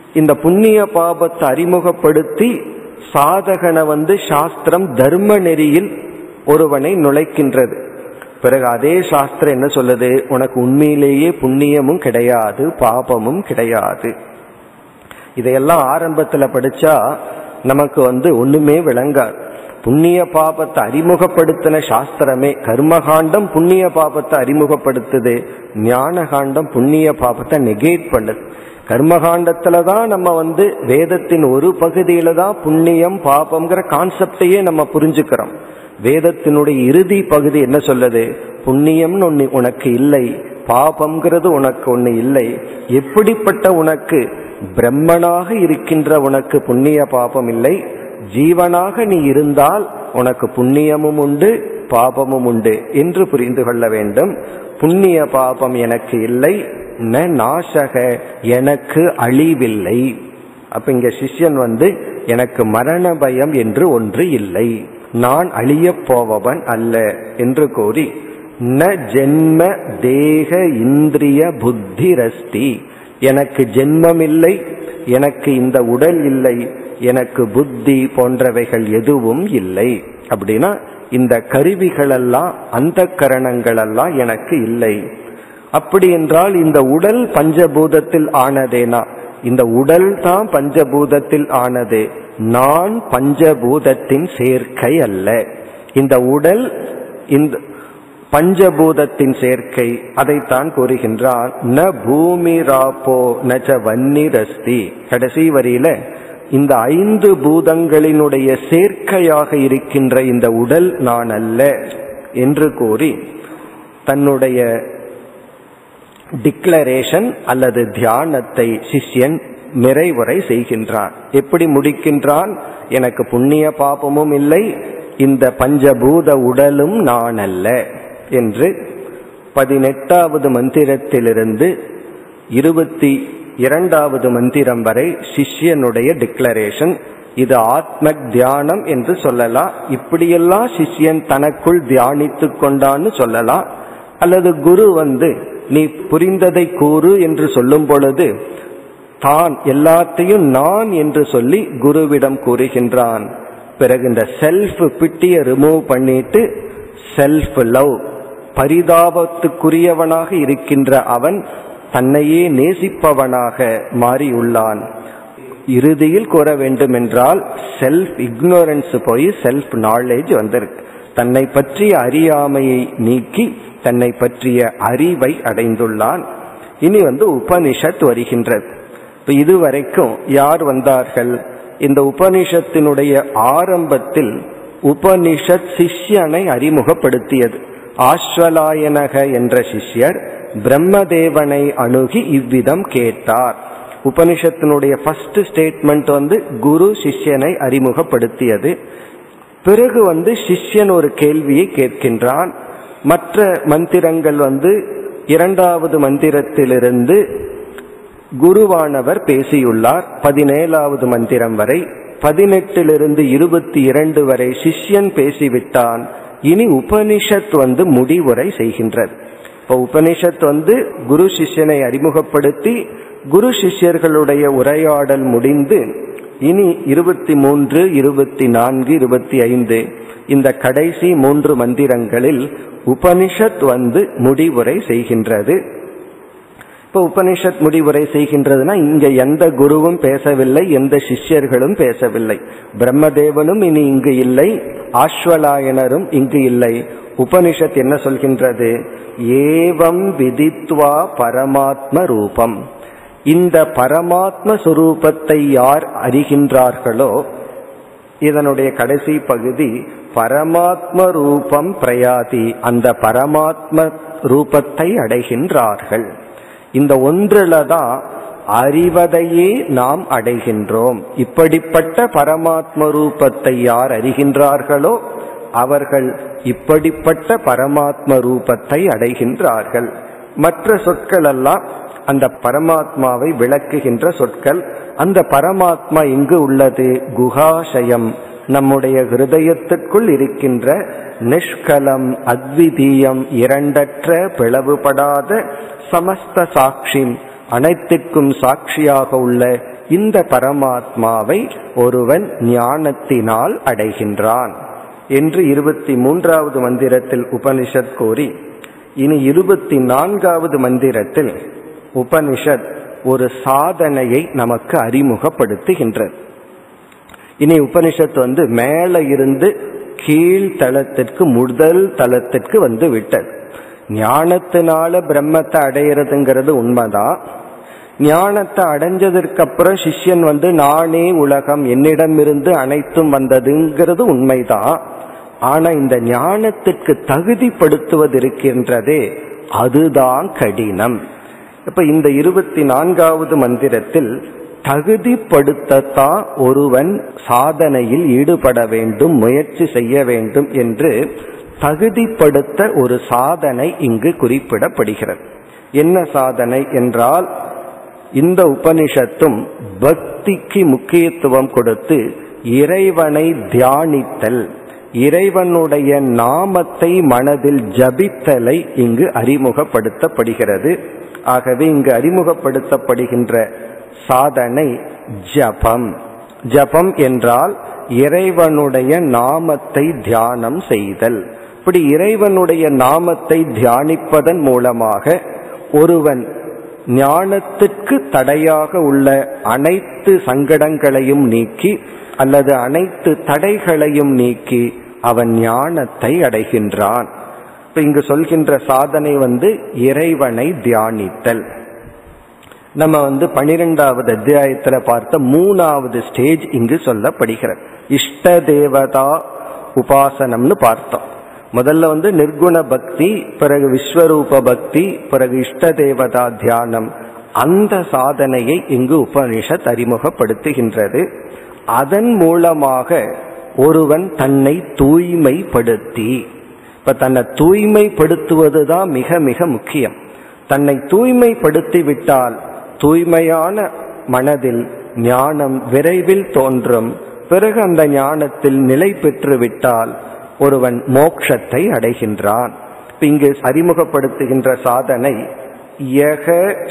Speaker 1: இந்த புண்ணிய பாபத்தை அறிமுகப்படுத்தி சாதகனை வந்து சாஸ்திரம் தர்ம நெறியில் ஒருவனை நுழைக்கின்றது. பிறகு அதே சாஸ்திரம் என்ன சொல்லுது, உனக்கு உண்மையிலேயே புண்ணியமும் கிடையாது பாபமும் கிடையாது. இதையெல்லாம் ஆரம்பத்துல படிச்சா நமக்கு வந்து ஒண்ணுமே விளங்காது. புண்ணிய பாபத்தை அறிமுகப்படுத்தின சாஸ்திரமே, கர்மகாண்டம் புண்ணிய பாபத்தை அறிமுகப்படுத்துது, ஞான காண்டம் புண்ணிய பாபத்தை நெகேட் பண்ணுது. கர்மகாண்டத்துலதான் நம்ம வந்து வேதத்தின் ஒரு பகுதியில தான் புண்ணியம் பாபம்ங்கிற கான்செப்டையே நம்ம புரிஞ்சுக்கிறோம். வேதத்தினுடைய இறுதி பகுதி என்ன சொல்லுது, புண்ணியம்னு ஒண்ணு உனக்கு இல்லை, பாபம்ங்கிறது உனக்கு ஒண்ணு இல்லை. எப்படிப்பட்ட உனக்கு, பிரம்மனாக இருக்கின்ற உனக்கு புண்ணிய பாபம் இல்லை, ஜீவனாக நீ இருந்தால் உனக்கு புண்ணியமும் உண்டு பாபமும் உண்டு என்று புரிந்து கொள்ள வேண்டும். புண்ணிய பாபம் எனக்கு இல்லை, ந நாசக எனக்கு அழிவில்லை. அப்ப இங்க சிஷ்யன் வந்து எனக்கு மரண பயம் என்று ஒன்று இல்லை, நான் அழிய போபவன் அல்ல என்று கூறி, ந ஜென்ம தேக இந்திரிய புத்தி ரஸ்தி, எனக்கு ஜென்மம் இல்லை, எனக்கு இந்த உடல் இல்லை, எனக்கு புத்தி போன்றவைகள் எதுவும் இல்லை. அப்படின்னா இந்த கருவிகள் எல்லாம் அந்த கரணங்கள் எல்லாம் எனக்கு இல்லை. அப்படி என்றால் இந்த உடல் பஞ்சபூதத்தில் ஆனதேனா, இந்த உடல் தான் பஞ்சபூதத்தில் ஆனது, நான் பஞ்சபூதத்தின் சேர்க்கை அல்ல. இந்த உடல் இந்த பஞ்சபூதத்தின் சேர்க்கை, அதைத்தான் கூறுகின்றான். ந பூமி ராப்போ நச்ச வன்னிரஸ்தி. கடைசி வரியில இந்த ஐந்து பூதங்களினுடைய சேர்க்கையாக இருக்கின்ற இந்த உடல் நான் அல்ல என்று கூறி தன்னுடைய டிக்ளரேஷன் அல்லது தியானத்தை சிஷ்யன் நிறைவுரை செய்கின்றான். எப்படி முடிக்கின்றான், எனக்கு புண்ணிய பாபமும் இல்லை, இந்த பஞ்சபூத உடலும் நான் அல்ல என்று பதினெட்டாவது மந்திரத்திலிருந்து இருபத்தி இரண்டாவது மந்திரம் வரை சிஷ்யனுடைய டிக்ளரேஷன். இது ஆத்ம தியானம் என்று சொல்லலாம். இப்படியெல்லாம் சிஷ்யன் தனக்குள் தியானித்து கொண்டான்னு சொல்லலாம். அல்லது குரு வந்து நீ புரிந்ததை கூறு என்று சொல்லும் பொழுது தான் எல்லாத்தையும் நான் என்று சொல்லி குருவிடம் கூறுகின்றான். பிறகு இந்த செல்ஃப் பிட்டியை ரிமூவ் பண்ணிட்டு செல்ஃப் லவ், பரிதாபத்துக்குரியவனாக இருக்கின்ற அவன் தன்னையே நேசிப்பவனாக மாறியுள்ளான். இறுதியில் கூற வேண்டும் என்றால் செல்ஃப் இக்னோரன்ஸ் போய் செல்ஃப் நாலேஜ் வந்திருக்கு. தன்னை பற்றிய அறியாமையை நீக்கி தன்னை பற்றிய அறிவை அடைந்துள்ளான். இனி வந்து உபனிஷத் வருகின்றது. இப்ப இதுவரைக்கும் யார் வந்தார்கள், இந்த உபனிஷத்தினுடைய ஆரம்பத்தில் உபனிஷத் சிஷ்யனை அறிமுகப்படுத்தியது. ஆஸ்வலாயனக என்ற சிஷ்யர் பிரம்மதேவனை அணுகி இவ்விதம் கேட்டார். உபனிஷத்தினுடைய ஃபர்ஸ்ட் ஸ்டேட்மெண்ட் வந்து குரு சிஷ்யனை அறிமுகப்படுத்தியது. பிறகு வந்து சிஷ்யன் ஒரு கேள்வியை கேட்கின்றான். மற்ற மந்திரங்கள் வந்து இரண்டாவது மந்திரத்திலிருந்து குருவானவர் பேசியுள்ளார் பதினேழாவது மந்திரம் வரை. பதினெட்டிலிருந்து இருபத்தி இரண்டு வரை சிஷ்யன் பேசிவிட்டான். இனி உபனிஷத் வந்து முடிவுரை செய்கின்றது. இப்போ உபனிஷத் வந்து குரு சிஷ்யனை அறிமுகப்படுத்தி குரு சிஷ்யர்களுடைய உரையாடல் முடிந்து இனி இருபத்தி மூன்று இருபத்தி நான்கு இருபத்தி ஐந்து இந்த கடைசி மூன்று மந்திரங்களில் உபனிஷத் வந்து முடிவுரை செய்கின்றது. இப்போ உபனிஷத் முடிவுரை செய்கின்றதுனா இங்க எந்த குருவும் பேசவில்லை, எந்த சிஷ்யர்களும் பேசவில்லை. பிரம்மதேவனும் இனி இங்கு இல்லை, ஆஸ்வலாயனரும் இங்கு இல்லை. உபனிஷத் என்ன சொல்கின்றது, ஏவம் விதித்வா பரமாத்ம ரூபம். இந்த பரமாத்ம சுரூபத்தை யார் அறிகின்றார்களோ, இதனுடைய கடைசி பகுதி பரமாத்ம ரூபம் பிரயாதி, அந்த பரமாத்ம ரூபத்தை அடைகின்றார்கள். இந்த ஒன்றுல தான் அறிவதையே நாம் அடைகின்றோம். இப்படிப்பட்ட பரமாத்ம ரூபத்தை யார் அறிகின்றார்களோ அவர்கள் இப்படிப்பட்ட பரமாத்ம ரூபத்தை அடைகின்றார்கள். மற்ற சொற்கள் எல்லாம் அந்த பரமாத்மாவை விளக்குகின்ற சொற்கள். அந்த பரமாத்மா இங்கு உள்ளது குஹாசயம், நம்முடைய ஹிருதயத்திற்குள் இருக்கின்ற நிஷ்கலம் அத்விதீயம், இரண்டற்ற பிளவுபடாத சமஸ்த சாட்சி, அனைத்திற்கும் சாட்சியாக உள்ள இந்த பரமாத்மாவை ஒருவன் ஞானத்தினால் அடைகின்றான் என்று இருபத்தி மூன்றாவது மந்திரத்தில் உபனிஷத் கூறி, இனி இருபத்தி நான்காவது மந்திரத்தில் உபனிஷத் ஒரு சாதனையை நமக்கு அறிமுகப்படுத்துகின்றது. இனி உபனிஷத் வந்து மேல இருந்து கீழ் தளத்திற்கு முதல் தளத்திற்கு வந்து விட்டது. ஞானத்தினால பிரம்மத்தை அடையிறதுங்கிறது உண்மைதான். ஞானத்தை அடைஞ்சதற்கு அப்புறம் சிஷ்யன் வந்து நானே உலகம், என்னிடமிருந்து அனைத்தும் வந்ததுங்கிறது உண்மைதான். ஆனா இந்த ஞானத்திற்கு தகுதிப்படுத்துவது இருக்கின்றதே, அதுதான் கடினம். இப்ப இந்த இருபத்தி நான்காவது மந்திரத்தில் தகுதிப்படுத்தத்தான் ஒருவன் சாதனையில் ஈடுபட வேண்டும், முயற்சி செய்ய வேண்டும் என்று தகுதிப்படுத்த ஒரு சாதனை இங்கு குறிப்பிடப்படுகிறது. என்ன சாதனை என்றால், இந்த உபனிஷத்தும் பக்திக்கு முக்கியத்துவம் கொடுத்து இறைவனை தியானித்தல், இறைவனுடைய நாமத்தை மனதில் ஜபித்தலை இங்கு அறிமுகப்படுத்தப்படுகிறது. ஆகவே இங்கு அறிமுகப்படுத்தப்படுகின்ற சாதனை ஜபம். ஜபம் என்றால் இறைவனுடைய நாமத்தை தியானம் செய்தல். இப்படி இறைவனுடைய நாமத்தை தியானிப்பதன் மூலமாக ஒருவன் ஞானத்திற்கு தடையாக உள்ள அனைத்து சங்கடங்களையும் நீக்கி அல்லது அனைத்து தடைகளையும் நீக்கி அவன் ஞானத்தை அடைகின்றான். இப்ப இங்கு சொல்கின்ற சாதனை வந்து இறைவனை தியானித்தல். நம்ம வந்து பனிரெண்டாவது அத்தியாயத்துல பார்த்த மூணாவது ஸ்டேஜ் இங்கு சொல்லப்படுகிறது. இஷ்ட தேவதா உபாசனம்னு பார்த்தோம். முதல்ல வந்து நிர்குண பக்தி, பிறகு விஸ்வரூப பக்தி, பிறகு இஷ்ட தேவதா தியானம். அந்த சாதனையை இங்கு உபனிஷத் அறிமுகப்படுத்துகின்றது. அதன் மூலமாக ஒருவன் தன்னை தூய்மைப்படுத்தி, இப்ப தன்னை தூய்மைப்படுத்துவதுதான் மிக மிக முக்கியம். தன்னை தூய்மைப்படுத்தி விட்டால் தூய்மையான மனதில் ஞானம் விரைவில் தோன்றும். பிறகு அந்த ஞானத்தில் நிலை பெற்று விட்டால் ஒருவன் மோட்சத்தை அடைகின்றான். இங்கு அறிமுகப்படுத்துகின்ற சாதனை யக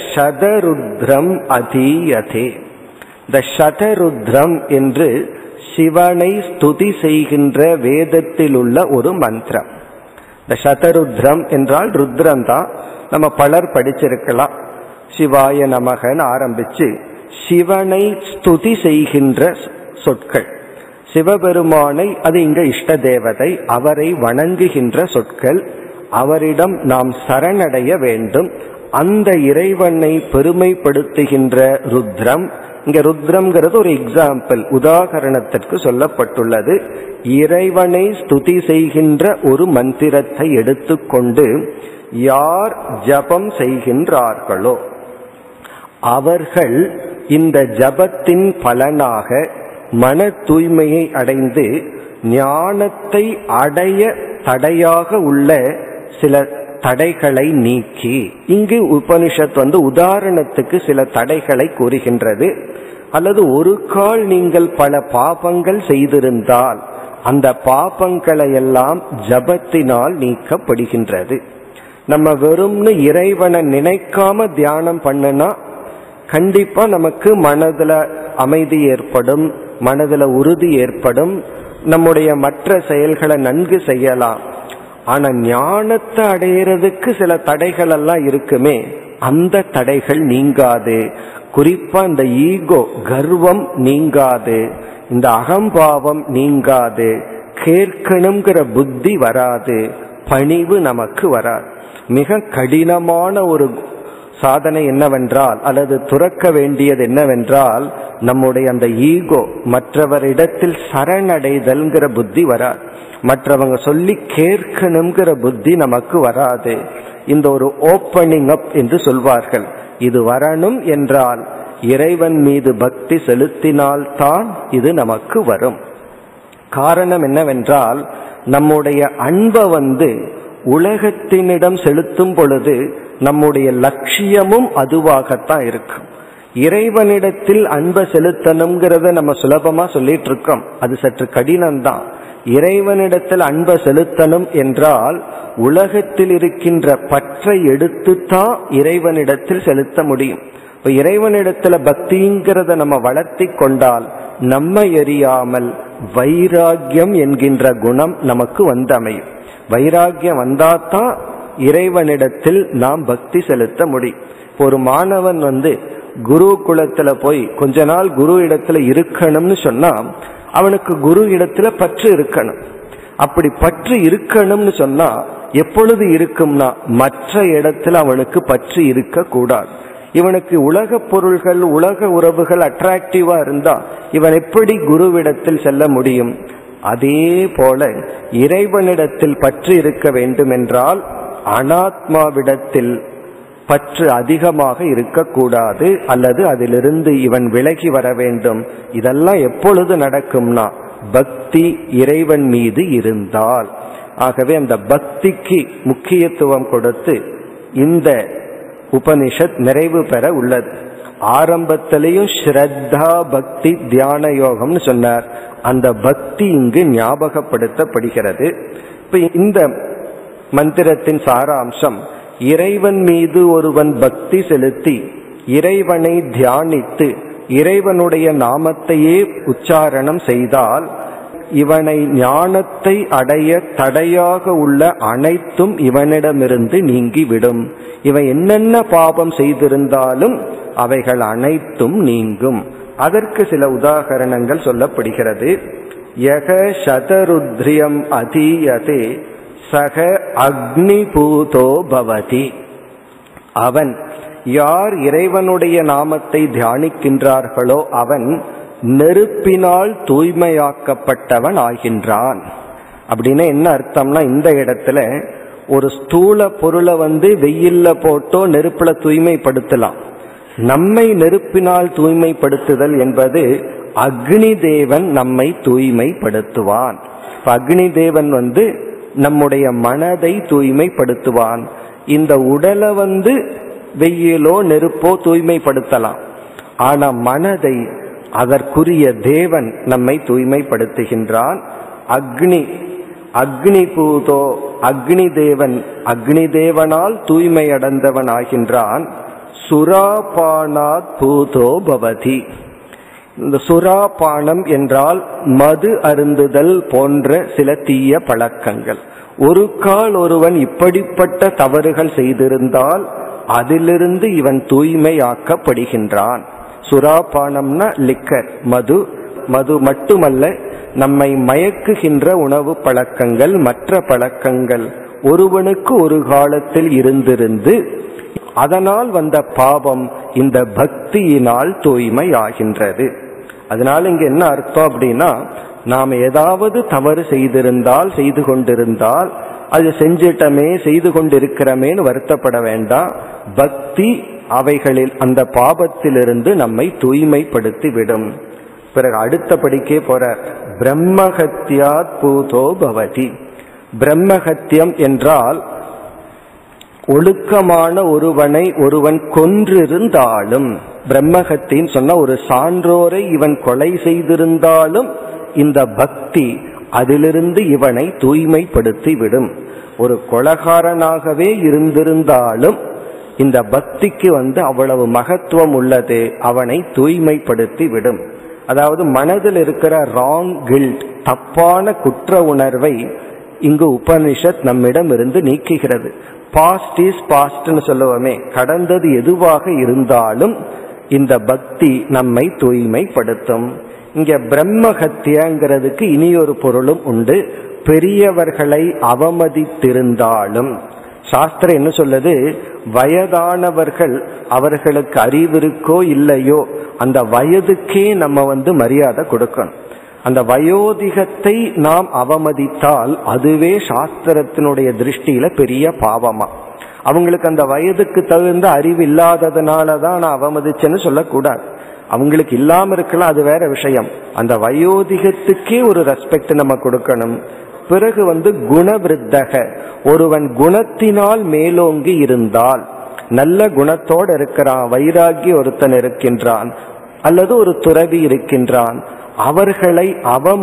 Speaker 1: சதருத்ரம் அதீயதே. இந்த சதருத்ரம் என்று சிவனை ஸ்துதி செய்கின்ற வேதத்தில் உள்ள ஒரு மந்திரம். இந்த சதருத்ரம் என்றால் ருத்ரம் தான். நம்ம பலர் படிச்சிருக்கலாம். சிவாய நமகன் ஆரம்பிச்சு சிவனை ஸ்துதி செய்கின்ற சொற்கள். சிவபெருமானை, அது இங்க இஷ்ட தேவதை, அவரை வணங்குகின்ற சொற்கள். அவரிடம் நாம் சரணடைய வேண்டும். அந்த இறைவனை பெருமைப்படுத்துகின்ற ருத்ரம். இங்க ருத்ரம்ங்கிறது ஒரு எக்ஸாம்பிள், உதாரணத்திற்கு சொல்லப்பட்டுள்ளது. இறைவனை ஸ்துதி செய்கின்ற ஒரு மந்திரத்தை எடுத்துக்கொண்டு யார் ஜபம் செய்கின்றார்களோ அவர்கள் இந்த ஜபத்தின் பலனாக மன தூய்மையை அடைந்து ஞானத்தை அடைய தடையாக உள்ள சில தடைகளை நீக்கி, இங்கு உபனிஷத் வந்து உதாரணத்துக்கு சில தடைகளை கூறுகின்றது. அல்லது ஒரு கால் நீங்கள் பல பாபங்கள் செய்திருந்தால் அந்த பாபங்களை எல்லாம் ஜபத்தினால் நீக்கப்படுகின்றது. நம்ம வெறும்னு இறைவனை நினைக்காம தியானம் பண்ணுனா கண்டிப்பா நமக்கு மனதுல அமைதி ஏற்படும், மனதுல உறுதி ஏற்படும், நம்முடைய மற்ற செயல்களை நன்கு செய்யலாம். ஆனா ஞானத்தை அடையிறதுக்கு சில தடைகள் எல்லாம் இருக்குமே, அந்த தடைகள் நீங்காது. குறிப்பா இந்த ஈகோ, கர்வம் நீங்காது, இந்த அகம்பாவம் நீங்காது, கேட்கணுங்கிற புத்தி வராது, பணிவு நமக்கு வராது. மிக கடினமான ஒரு சாதனை என்னவென்றால், அல்லது துறக்க வேண்டியது என்னவென்றால், நம்முடைய அந்த ஈகோ, மற்றவரிடத்தில் சரணடைதல்ங்கிற புத்தி வராது, மற்றவங்க சொல்லி கேட்கணுங்கிற புத்தி நமக்கு வராது. இந்த ஒரு ஓப்பனிங் அப் என்று சொல்வார்கள். இது வரணும் என்றால் இறைவன் மீது பக்தி செலுத்தினால்தான் இது நமக்கு வரும். காரணம் என்னவென்றால், நம்முடைய அன்பை வந்து உலகத்தினிடம் செலுத்தும் பொழுது நம்முடைய லட்சியமும் அதுவாகத்தான் இருக்கும். இறைவனிடத்தில் அன்பை செலுத்தணுங்கிறத நம்ம சுலபமா சொல்லிட்டு இருக்கோம், அது சற்று கடினம்தான். இறைவனிடத்தில் அன்பை செலுத்தணும் என்றால் உலகத்தில் இருக்கின்ற பற்றை எடுத்துத்தான் இறைவனிடத்தில் செலுத்த முடியும். இப்ப இறைவனிடத்துல பக்திங்கிறத நம்ம வளர்த்தி கொண்டால் நம்ம எரியாமல் வைராகியம் என்கின்ற குணம் நமக்கு வந்தமையும். வைராகியம் வந்தாதான் இறைவனிடத்தில் நாம் பக்தி செலுத்த முடியும். ஒரு மாணவன் வந்து குரு குலத்துல போய் கொஞ்ச நாள் குரு இடத்துல இருக்கணும்னு சொன்னா அவனுக்கு குரு இடத்துல பற்று இருக்கணும். அப்படி பற்று இருக்கணும்னு சொன்னா எப்பொழுது இருக்கும்னா மற்ற இடத்துல அவனுக்கு பற்று இருக்க கூடாது. இவனுக்கு உலக பொருள்கள் உலக உறவுகள் அட்ராக்டிவா இருந்தா இவன் எப்படி குருவிடத்தில் செல்ல முடியும்? அதே போல இறைவனிடத்தில் பற்று இருக்க வேண்டும் என்றால் அனாத்மாவிடத்தில் பற்று அதிகமாக இருக்கக்கூடாது, அல்லது அதிலிருந்து இவன் விலகி வர வேண்டும். இதெல்லாம் எப்பொழுது நடக்கும்னா பக்தி இறைவன் மீது இருந்தால். ஆகவே அந்த பக்திக்கு முக்கியத்துவம் கொடுத்து இந்த உபனிஷத் நிறைவு பெற உள்ளது. ஆரம்பத்திலையும் ஸ்ரத்தா பக்தி தியான யோகம்னு சொன்னார். அந்த பக்தி இங்கு ஞாபகப்படுத்தப்படுகிறது. இப்ப இந்த மந்திரத்தின் சாராம்சம், இறைவன் மீது ஒருவன் பக்தி செலுத்தி இறைவனை தியானித்து இறைவனுடைய நாமத்தையே உச்சாரணம் செய்தால் இவனை ஞானத்தை அடைய தடையாக உள்ள அனைத்தும் இவனிடமிருந்து நீங்கிவிடும். இவன் என்னென்ன பாபம் செய்திருந்தாலும் அவைகள் அனைத்தும் நீங்கும். அதற்கு சில உதாகரணங்கள் சொல்லப்படுகிறது. யக சதருத்ரியம் அதீயதே சக அக்னிபூதோ பவதி. அவன், யார் இறைவனுடைய நாமத்தை தியானிக்கின்றார்களோ அவன் நெருப்பினால் தூய்மையாக்கப்பட்டவன் ஆகின்றான். அப்படின்னா என்ன அர்த்தம்னா, இந்த இடத்துல ஒரு ஸ்தூல பொருளை வந்து வெயில்ல போட்டோ நெருப்புல தூய்மைப்படுத்தலாம். நம்மை நெருப்பினால் தூய்மைப்படுத்துதல் என்பது அக்னி தேவன் நம்மை தூய்மைப்படுத்துவான். இப்ப அக்னி தேவன் வந்து நம்முடைய மனதை தூய்மைப்படுத்துவான். இந்த உடலை வந்து வெயிலோ நெருப்போ தூய்மைப்படுத்தலாம், ஆனா மனதை அதற்குரிய தேவன் நம்மை தூய்மைப்படுத்துகின்றான். அக்னி அக்னி பூதோ, அக்னி தேவன் அக்னி தேவனால் தூய்மை அடைந்தவன் ஆகின்றான். சுராபானாத் பூதோ பவதி. இந்த சுராபானம் என்றால் மது அருந்துதல் போன்ற சில தீய பழக்கங்கள். ஒரு கால் ஒருவன் இப்படிப்பட்ட தவறுகள் செய்திருந்தால் அதிலிருந்து இவன் தூய்மையாக்கப்படுகின்றான். சுராபானம்னா லிக்கர், மது. மது மட்டுமல்ல, நம்மை மயக்குகின்ற உணவு பழக்கங்கள், மற்ற பழக்கங்கள் ஒருவனுக்கு ஒரு காலத்தில் இருந்திருந்து அதனால் வந்த பாவம் இந்த பக்தியினால் தூய்மை ஆகின்றது. அதனால இங்க என்ன அர்த்தம் அப்படின்னா, நாம் ஏதாவது தவறு செய்திருந்தால், செய்து கொண்டிருந்தால், அது செஞ்சிட்டமே செய்து கொண்டிருக்கிறமேன்னு வருத்தப்பட வேண்டாம். பக்தி அவைகளில் அந்த பாபத்திலிருந்து நம்மை தூய்மைப்படுத்தி விடும். பிறகு அடுத்த படிக்கே போற, பிரம்மஹத்யாத் பூதோ பவதி. பிரம்மஹத்தியம் என்றால் ஒழுக்கமான ஒருவனை ஒருவன் கொன்றிருந்தாலும், பிரம்மஹத்தின்னு சொன்ன ஒரு சான்றோரை இவன் கொலை செய்திருந்தாலும் இந்த பக்தி அதிலிருந்து இவனை தூய்மைப்படுத்தி விடும். ஒரு கொலைகாரனாகவே இருந்திருந்தாலும் இந்த பக்திக்கு வந்து அவ்வளவு மகத்துவம் உள்ளது, அவனை தூய்மைப்படுத்தி விடும். அதாவது மனதில் இருக்கிற ராங் கில்ட், தப்பான குற்ற உணர்வை இங்கு உபனிஷத் நம்மிடம் இருந்து நீக்குகிறது. பாஸ்ட் இஸ் பாஸ்ட்னு சொல்லுவோமே, கடந்தது எதுவாக இருந்தாலும் இந்த பக்தி நம்மை தூய்மைப்படுத்தும். இங்க பிரம்மஹத்தியங்கிறதுக்கு இனி ஒரு பொருளும் உண்டு. பெரியவர்களை அவமதித்திருந்தாலும், சாஸ்திரம் என்ன சொல்லுது, வயதானவர்கள் அவர்களுக்கு அறிவிருக்கோ இல்லையோ அந்த வயதுக்கே நம்ம வந்து மரியாதை கொடுக்கணும். அந்த வயோதிகத்தை நாம் அவமதித்தால் அதுவே சாஸ்திரத்தினுடைய திருஷ்டியில பெரிய பாவமா. அவங்களுக்கு அந்த வயதுக்கு தகுந்த அறிவு இல்லாததுனாலதான் நான் அவமதிச்சேன்னு சொல்லக்கூடாது. அவங்களுக்கு இல்லாம இருக்கலாம், அது வேற விஷயம். அந்த வயோதிகத்துக்கே ஒரு ரெஸ்பெக்ட் நம்ம கொடுக்கணும். பிறகு வந்து குணவிருத்தக, ஒருவன் குணத்தினால் மேலோங்கி இருந்தால், நல்ல குணத்தோடு இருக்கிறான், வைராகி ஒருத்தன் இருக்கின்றான், அல்லது ஒரு துறவி இருக்கின்றான், அவர்களை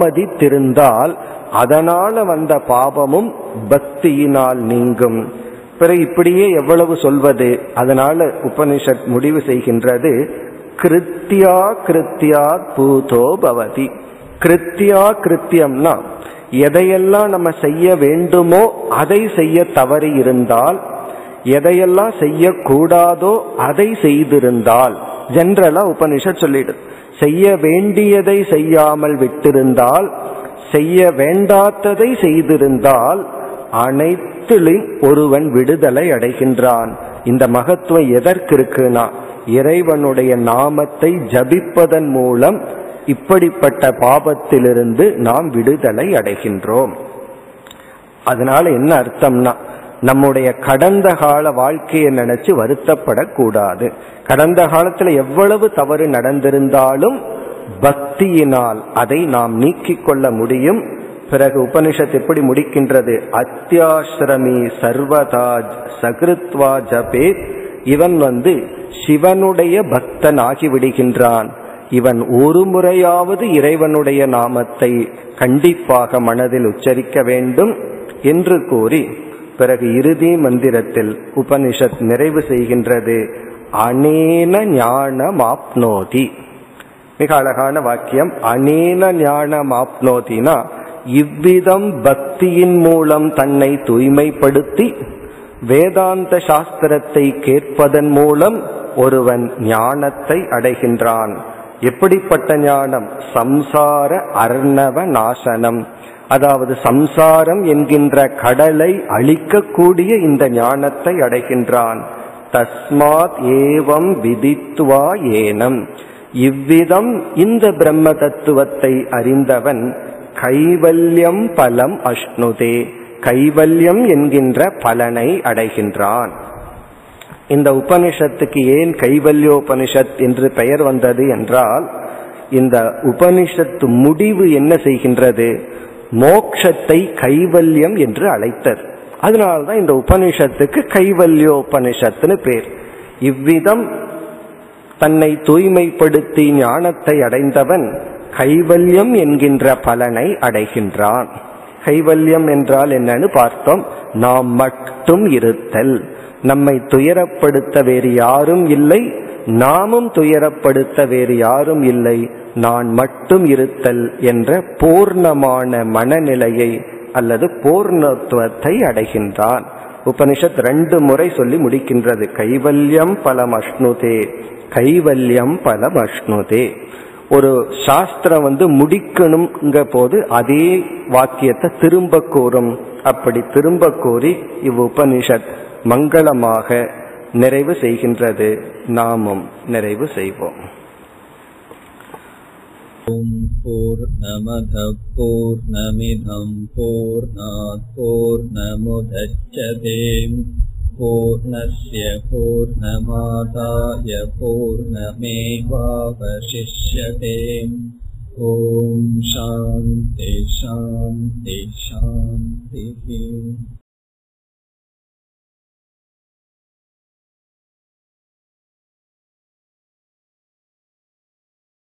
Speaker 1: அவமதித்திருந்தால் அதனால வந்த பாபமும் பக்தியினால் நீங்கும். பிறகு இப்படியே எவ்வளவு சொல்வது? அதனால உபனிஷத் முடிவு செய்கின்றது, கிருத்தியா கிருத்தியா பூதோ பவதி. கிருத்தியா கிருத்தியம்னா எதையெல்லாம் நம்ம செய்ய வேண்டுமோ அதை செய்ய தவறி இருந்தால், எதையெல்லாம் செய்யக்கூடாதோ அதை செய்திருந்தால், ஜெனரலா உபனிஷத் சொல்லிடு, செய்ய வேண்டியதை செய்யாமல் விட்டிருந்தால், செய்ய வேண்டாததை செய்திருந்தால் அனைத்திலும் ஒருவன் விடுதலை அடைகின்றான். இந்த மகத்துவம் எதற்கு இருக்குன்னா, இறைவனுடைய நாமத்தை ஜபிப்பதன் மூலம் இப்படிப்பட்ட பாபத்திலிருந்து நாம் விடுதலை அடைகின்றோம். அதனால என்ன அர்த்தம்னா, நம்முடைய கடந்த கால வாழ்க்கையை நினைச்சு வருத்தப்படக்கூடாது. கடந்த காலத்துல எவ்வளவு தவறு நடந்திருந்தாலும் பக்தியினால் அதை நாம் நீக்கிக் கொள்ள முடியும். பிறகு உபனிஷத் எப்படி முடிக்கின்றது? அத்தியாஸ்ரமி சர்வதா சகிருத்வா ஜபே. இவன் வந்து சிவனுடைய பக்தன் ஆகிவிடுகின்றான். இவன் ஒரு முறையாவது இறைவனுடைய நாமத்தை கண்டிப்பாக மனதில் உச்சரிக்க வேண்டும் என்று கூறி, பிறகு இறுதி மந்திரத்தில் உபனிஷத் நிறைவு செய்கின்றது, அனேன ஞானம் ஆப்னோதி. மிக அழகான வாக்கியம். அனேன ஞானம் ஆப்னோதினா, இவ்விதம் பக்தியின் மூலம் தன்னை தூய்மைப்படுத்தி வேதாந்த சாஸ்திரத்தை கேட்பதன் மூலம் ஒருவன் ஞானத்தை அடைகின்றான். எப்படிப்பட்ட ஞானம்? சம்சார அர்ணவ நாசனம், அதாவது சம்சாரம் என்கின்ற கடலை அழிக்கக்கூடிய இந்த ஞானத்தை அடைகின்றான். தஸ்மாத் ஏவம் விதித்வா ஏனம். இவ்விதம் இந்த பிரம்ம தத்துவத்தை அறிந்தவன் கைவல்யம் பலம் அஷ்ணுதே, கைவல்யம் என்கின்ற பலனை அடைகின்றான். இந்த உபனிஷத்துக்கு ஏன் கைவல்யோபனிஷத் என்று பெயர் வந்தது என்றால், இந்த உபனிஷத்து முடிவு என்ன செய்கின்றது? மோக்ஷத்தை கைவல்யம் என்று அழைத்தது. அதனால்தான் இந்த உபனிஷத்துக்கு கைவல்யோபனிஷத்துன்னு பேர். இவ்விதம் தன்னை தூய்மைப்படுத்தி ஞானத்தை அடைந்தவன் கைவல்யம் என்கின்ற பலனை அடைகின்றான். கைவல்யம் என்றால் என்னன்னு பார்த்தோம். நாம் மட்டும் இருத்தல், நம்மை துயரப்படுத்த வேறு யாரும் இல்லை, நாமும் துயரப்படுத்த வேறு யாரும் இல்லை, நான் மட்டும் இருத்தல் என்ற பூர்ணமான மனநிலையை அல்லது பூர்ணத்துவத்தை அடைகின்றான். உபனிஷத் ரெண்டு முறை சொல்லி முடிக்கின்றது, கைவல்யம் பலம் அஷ்ணுதே, கைவல்யம் பலம் அஷ்ணுதே. ஒரு சாஸ்திரம் வந்து முடிக்கணுங்க போது அதே வாக்கியத்தை திரும்ப கூறும். அப்படி திரும்ப கூறி இவ் உபனிஷத் மங்களமாக நிறைவு செய்கின்றது. நாமும் நிறைவு செய்வோம்.
Speaker 2: பூர்ணமத பூர்ணமிதம் பூர்ணாத் பூர்ணமுதச்யதே பூர்ணஸ்ய பூர்ணமாதாய பூர்ணமேவாவசிஷ்யதே. ஓம் சாந்தி சாந்தி சாந்தி.